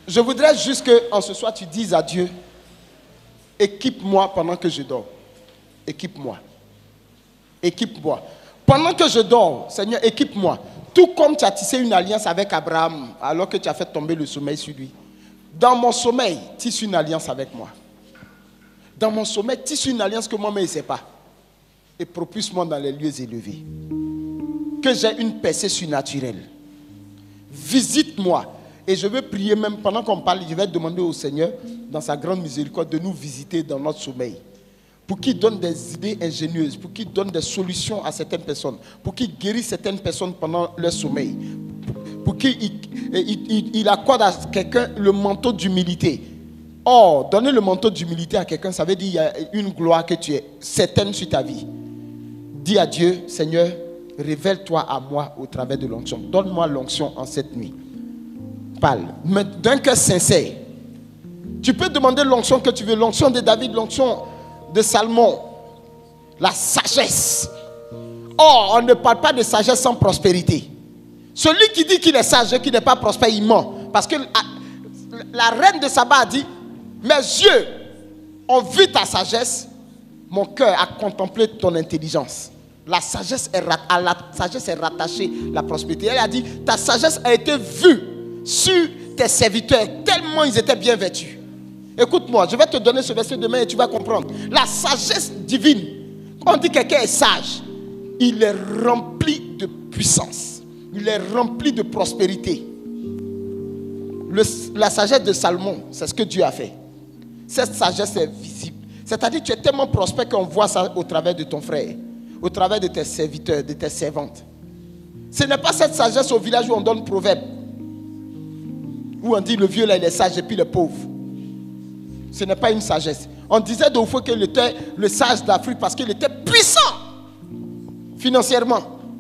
Je voudrais juste qu'en ce soir, tu dises à Dieu, équipe-moi pendant que je dors. Équipe-moi. Équipe-moi. Pendant que je dors, Seigneur, équipe-moi. Tout comme tu as tissé une alliance avec Abraham, alors que tu as fait tomber le sommeil sur lui. Dans mon sommeil, tisse une alliance avec moi. Dans mon sommeil, tisse une alliance que moi-même ne sais pas. Et propulse-moi dans les lieux élevés. Que j'ai une percée surnaturelle. Visite-moi. Et je veux prier même pendant qu'on parle, je vais demander au Seigneur, dans sa grande miséricorde, de nous visiter dans notre sommeil. Pour qu'il donne des idées ingénieuses, pour qu'il donne des solutions à certaines personnes, pour qu'il guérisse certaines personnes pendant leur sommeil, pour qu'il accorde à quelqu'un le manteau d'humilité. Or, donner le manteau d'humilité à quelqu'un, ça veut dire qu'il y a une gloire que tu es certaine sur ta vie. Dis à Dieu, Seigneur, révèle-toi à moi au travers de l'onction. Donne-moi l'onction en cette nuit. Parle, mais d'un cœur sincère. Tu peux demander l'onction que tu veux, l'onction de David, l'onction de Salomon, la sagesse. Or, on ne parle pas de sagesse sans prospérité. Celui qui dit qu'il est sage et qui n'est pas prospère, il ment. Parce que la reine de Saba a dit, mes yeux ont vu ta sagesse, mon cœur a contemplé ton intelligence. La sagesse à la sagesse est rattachée la prospérité. Elle a dit, ta sagesse a été vue sur tes serviteurs, tellement ils étaient bien vêtus. Écoute-moi, je vais te donner ce verset demain et tu vas comprendre. La sagesse divine, quand on dit que quelqu'un est sage, il est rempli de puissance. Il est rempli de prospérité. La sagesse de Salomon, c'est ce que Dieu a fait. Cette sagesse est visible. C'est-à-dire que tu es tellement prospère qu'on voit ça au travers de ton frère, au travers de tes serviteurs, de tes servantes. Ce n'est pas cette sagesse au village où on donne proverbe, où on dit le vieux là il est sage et puis le pauvre. Ce n'est pas une sagesse. On disait de Oufo qu'il était le sage d'Afrique parce qu'il était puissant financièrement.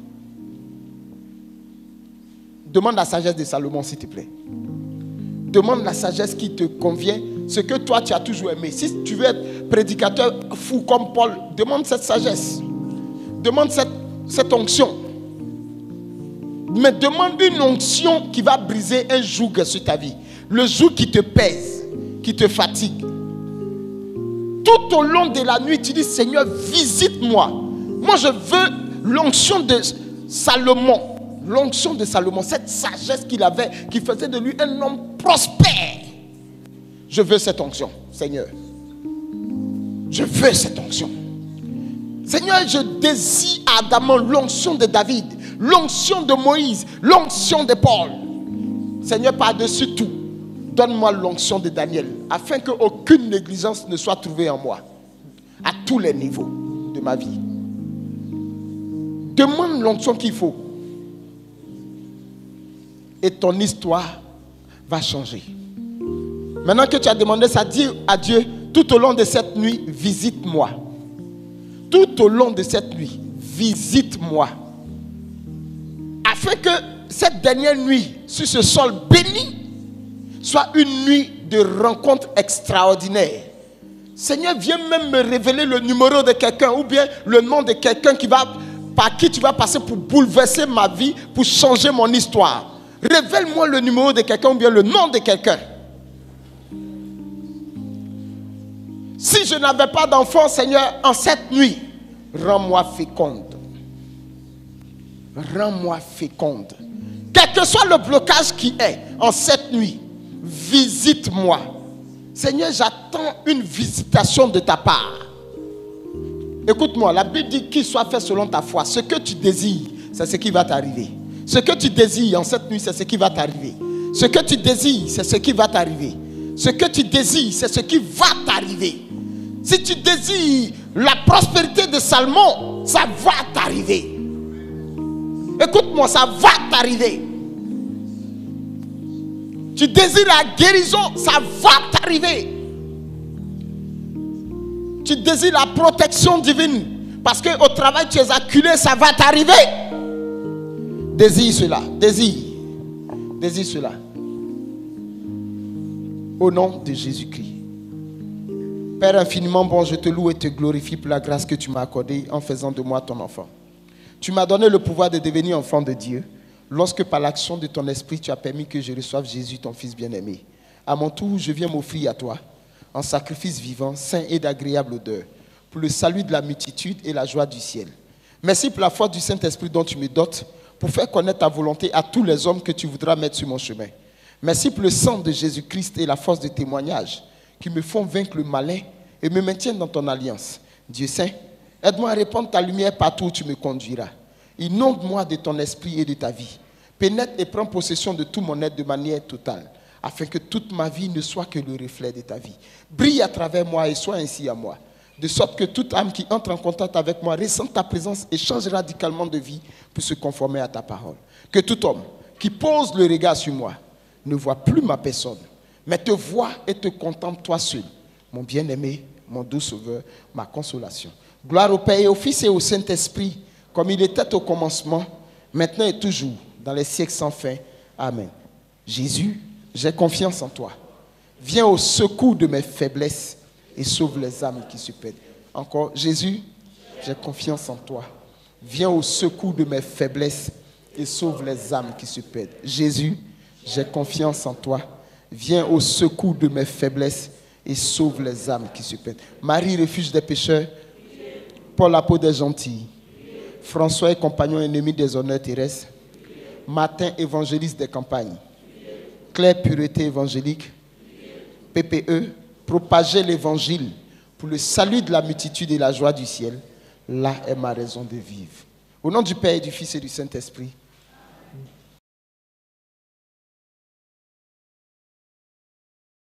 Demande la sagesse de Salomon s'il te plaît. Demande la sagesse qui te convient, ce que toi tu as toujours aimé. Si tu veux être prédicateur fou comme Paul, demande cette sagesse. Demande cette onction. Mais demande une onction qui va briser un joug sur ta vie. Le joug qui te pèse, qui te fatigue. Tout au long de la nuit, tu dis, Seigneur, visite-moi. Moi, je veux l'onction de Salomon. L'onction de Salomon, cette sagesse qu'il avait, qui faisait de lui un homme prospère. Je veux cette onction, Seigneur. Je veux cette onction. Seigneur, je désire ardemment l'onction de David, l'onction de Moïse, l'onction de Paul. Seigneur, par-dessus tout, donne-moi l'onction de Daniel, afin qu'aucune négligence ne soit trouvée en moi, à tous les niveaux de ma vie. Demande l'onction qu'il faut. Et ton histoire va changer. Maintenant que tu as demandé ça, dis à Dieu, tout au long de cette nuit, visite-moi. Tout au long de cette nuit, visite-moi. Afin que cette dernière nuit, sur ce sol béni, soit une nuit de rencontre extraordinaire. Seigneur, viens même me révéler le numéro de quelqu'un ou bien le nom de quelqu'un par qui tu vas passer pour bouleverser ma vie, pour changer mon histoire. Révèle-moi le numéro de quelqu'un ou bien le nom de quelqu'un. Si je n'avais pas d'enfant, Seigneur, en cette nuit, rends-moi féconde. Rends-moi féconde. Quel que soit le blocage qui est en cette nuit, visite-moi. Seigneur, j'attends une visitation de ta part. Écoute-moi, la Bible dit qu'il soit fait selon ta foi. Ce que tu désires, c'est ce qui va t'arriver. Ce que tu désires en cette nuit, c'est ce qui va t'arriver. Ce que tu désires, c'est ce qui va t'arriver. Ce que tu désires, c'est ce qui va t'arriver. Si tu désires la prospérité de Salomon, ça va t'arriver. Écoute-moi, ça va t'arriver. Tu désires la guérison, ça va t'arriver. Tu désires la protection divine, parce qu'au travail tu es acculé, ça va t'arriver. Désire cela, désire cela. Au nom de Jésus-Christ. Père infiniment bon, je te loue et te glorifie pour la grâce que tu m'as accordée en faisant de moi ton enfant. Tu m'as donné le pouvoir de devenir enfant de Dieu, lorsque par l'action de ton esprit tu as permis que je reçoive Jésus, ton fils bien-aimé. À mon tour, je viens m'offrir à toi, en sacrifice vivant, saint et d'agréable odeur, pour le salut de la multitude et la joie du ciel. Merci pour la force du Saint-Esprit dont tu me dotes, pour faire connaître ta volonté à tous les hommes que tu voudras mettre sur mon chemin. Merci pour le sang de Jésus-Christ et la force de témoignage qui me font vaincre le malin et me maintiennent dans ton alliance. Dieu Saint, aide-moi à répandre ta lumière partout où tu me conduiras. Inonde-moi de ton esprit et de ta vie. Pénètre et prends possession de tout mon être de manière totale, afin que toute ma vie ne soit que le reflet de ta vie. Brille à travers moi et sois ainsi à moi, de sorte que toute âme qui entre en contact avec moi ressente ta présence et change radicalement de vie pour se conformer à ta parole. Que tout homme qui pose le regard sur moi ne voit plus ma personne, mais te voit et te contemple toi seul, mon bien-aimé, mon doux sauveur, ma consolation. Gloire au Père et au Fils et au Saint-Esprit, comme il était au commencement, maintenant et toujours, dans les siècles sans fin. Amen. Jésus, j'ai confiance en toi. Viens au secours de mes faiblesses et sauve les âmes qui se perdent. Encore, Jésus, j'ai confiance en toi. Viens au secours de mes faiblesses et sauve les âmes qui se perdent. Jésus, j'ai confiance en toi. Viens au secours de mes faiblesses et sauve les âmes qui se perdent. Marie, refuge des pécheurs. Paul, apôtre des gentils. François et compagnon ennemi des honneurs terrestres. Martin, évangéliste des campagnes. Claire, pureté évangélique. PPE, propager l'évangile pour le salut de la multitude et la joie du ciel. Là est ma raison de vivre. Au nom du Père et du Fils et du Saint-Esprit.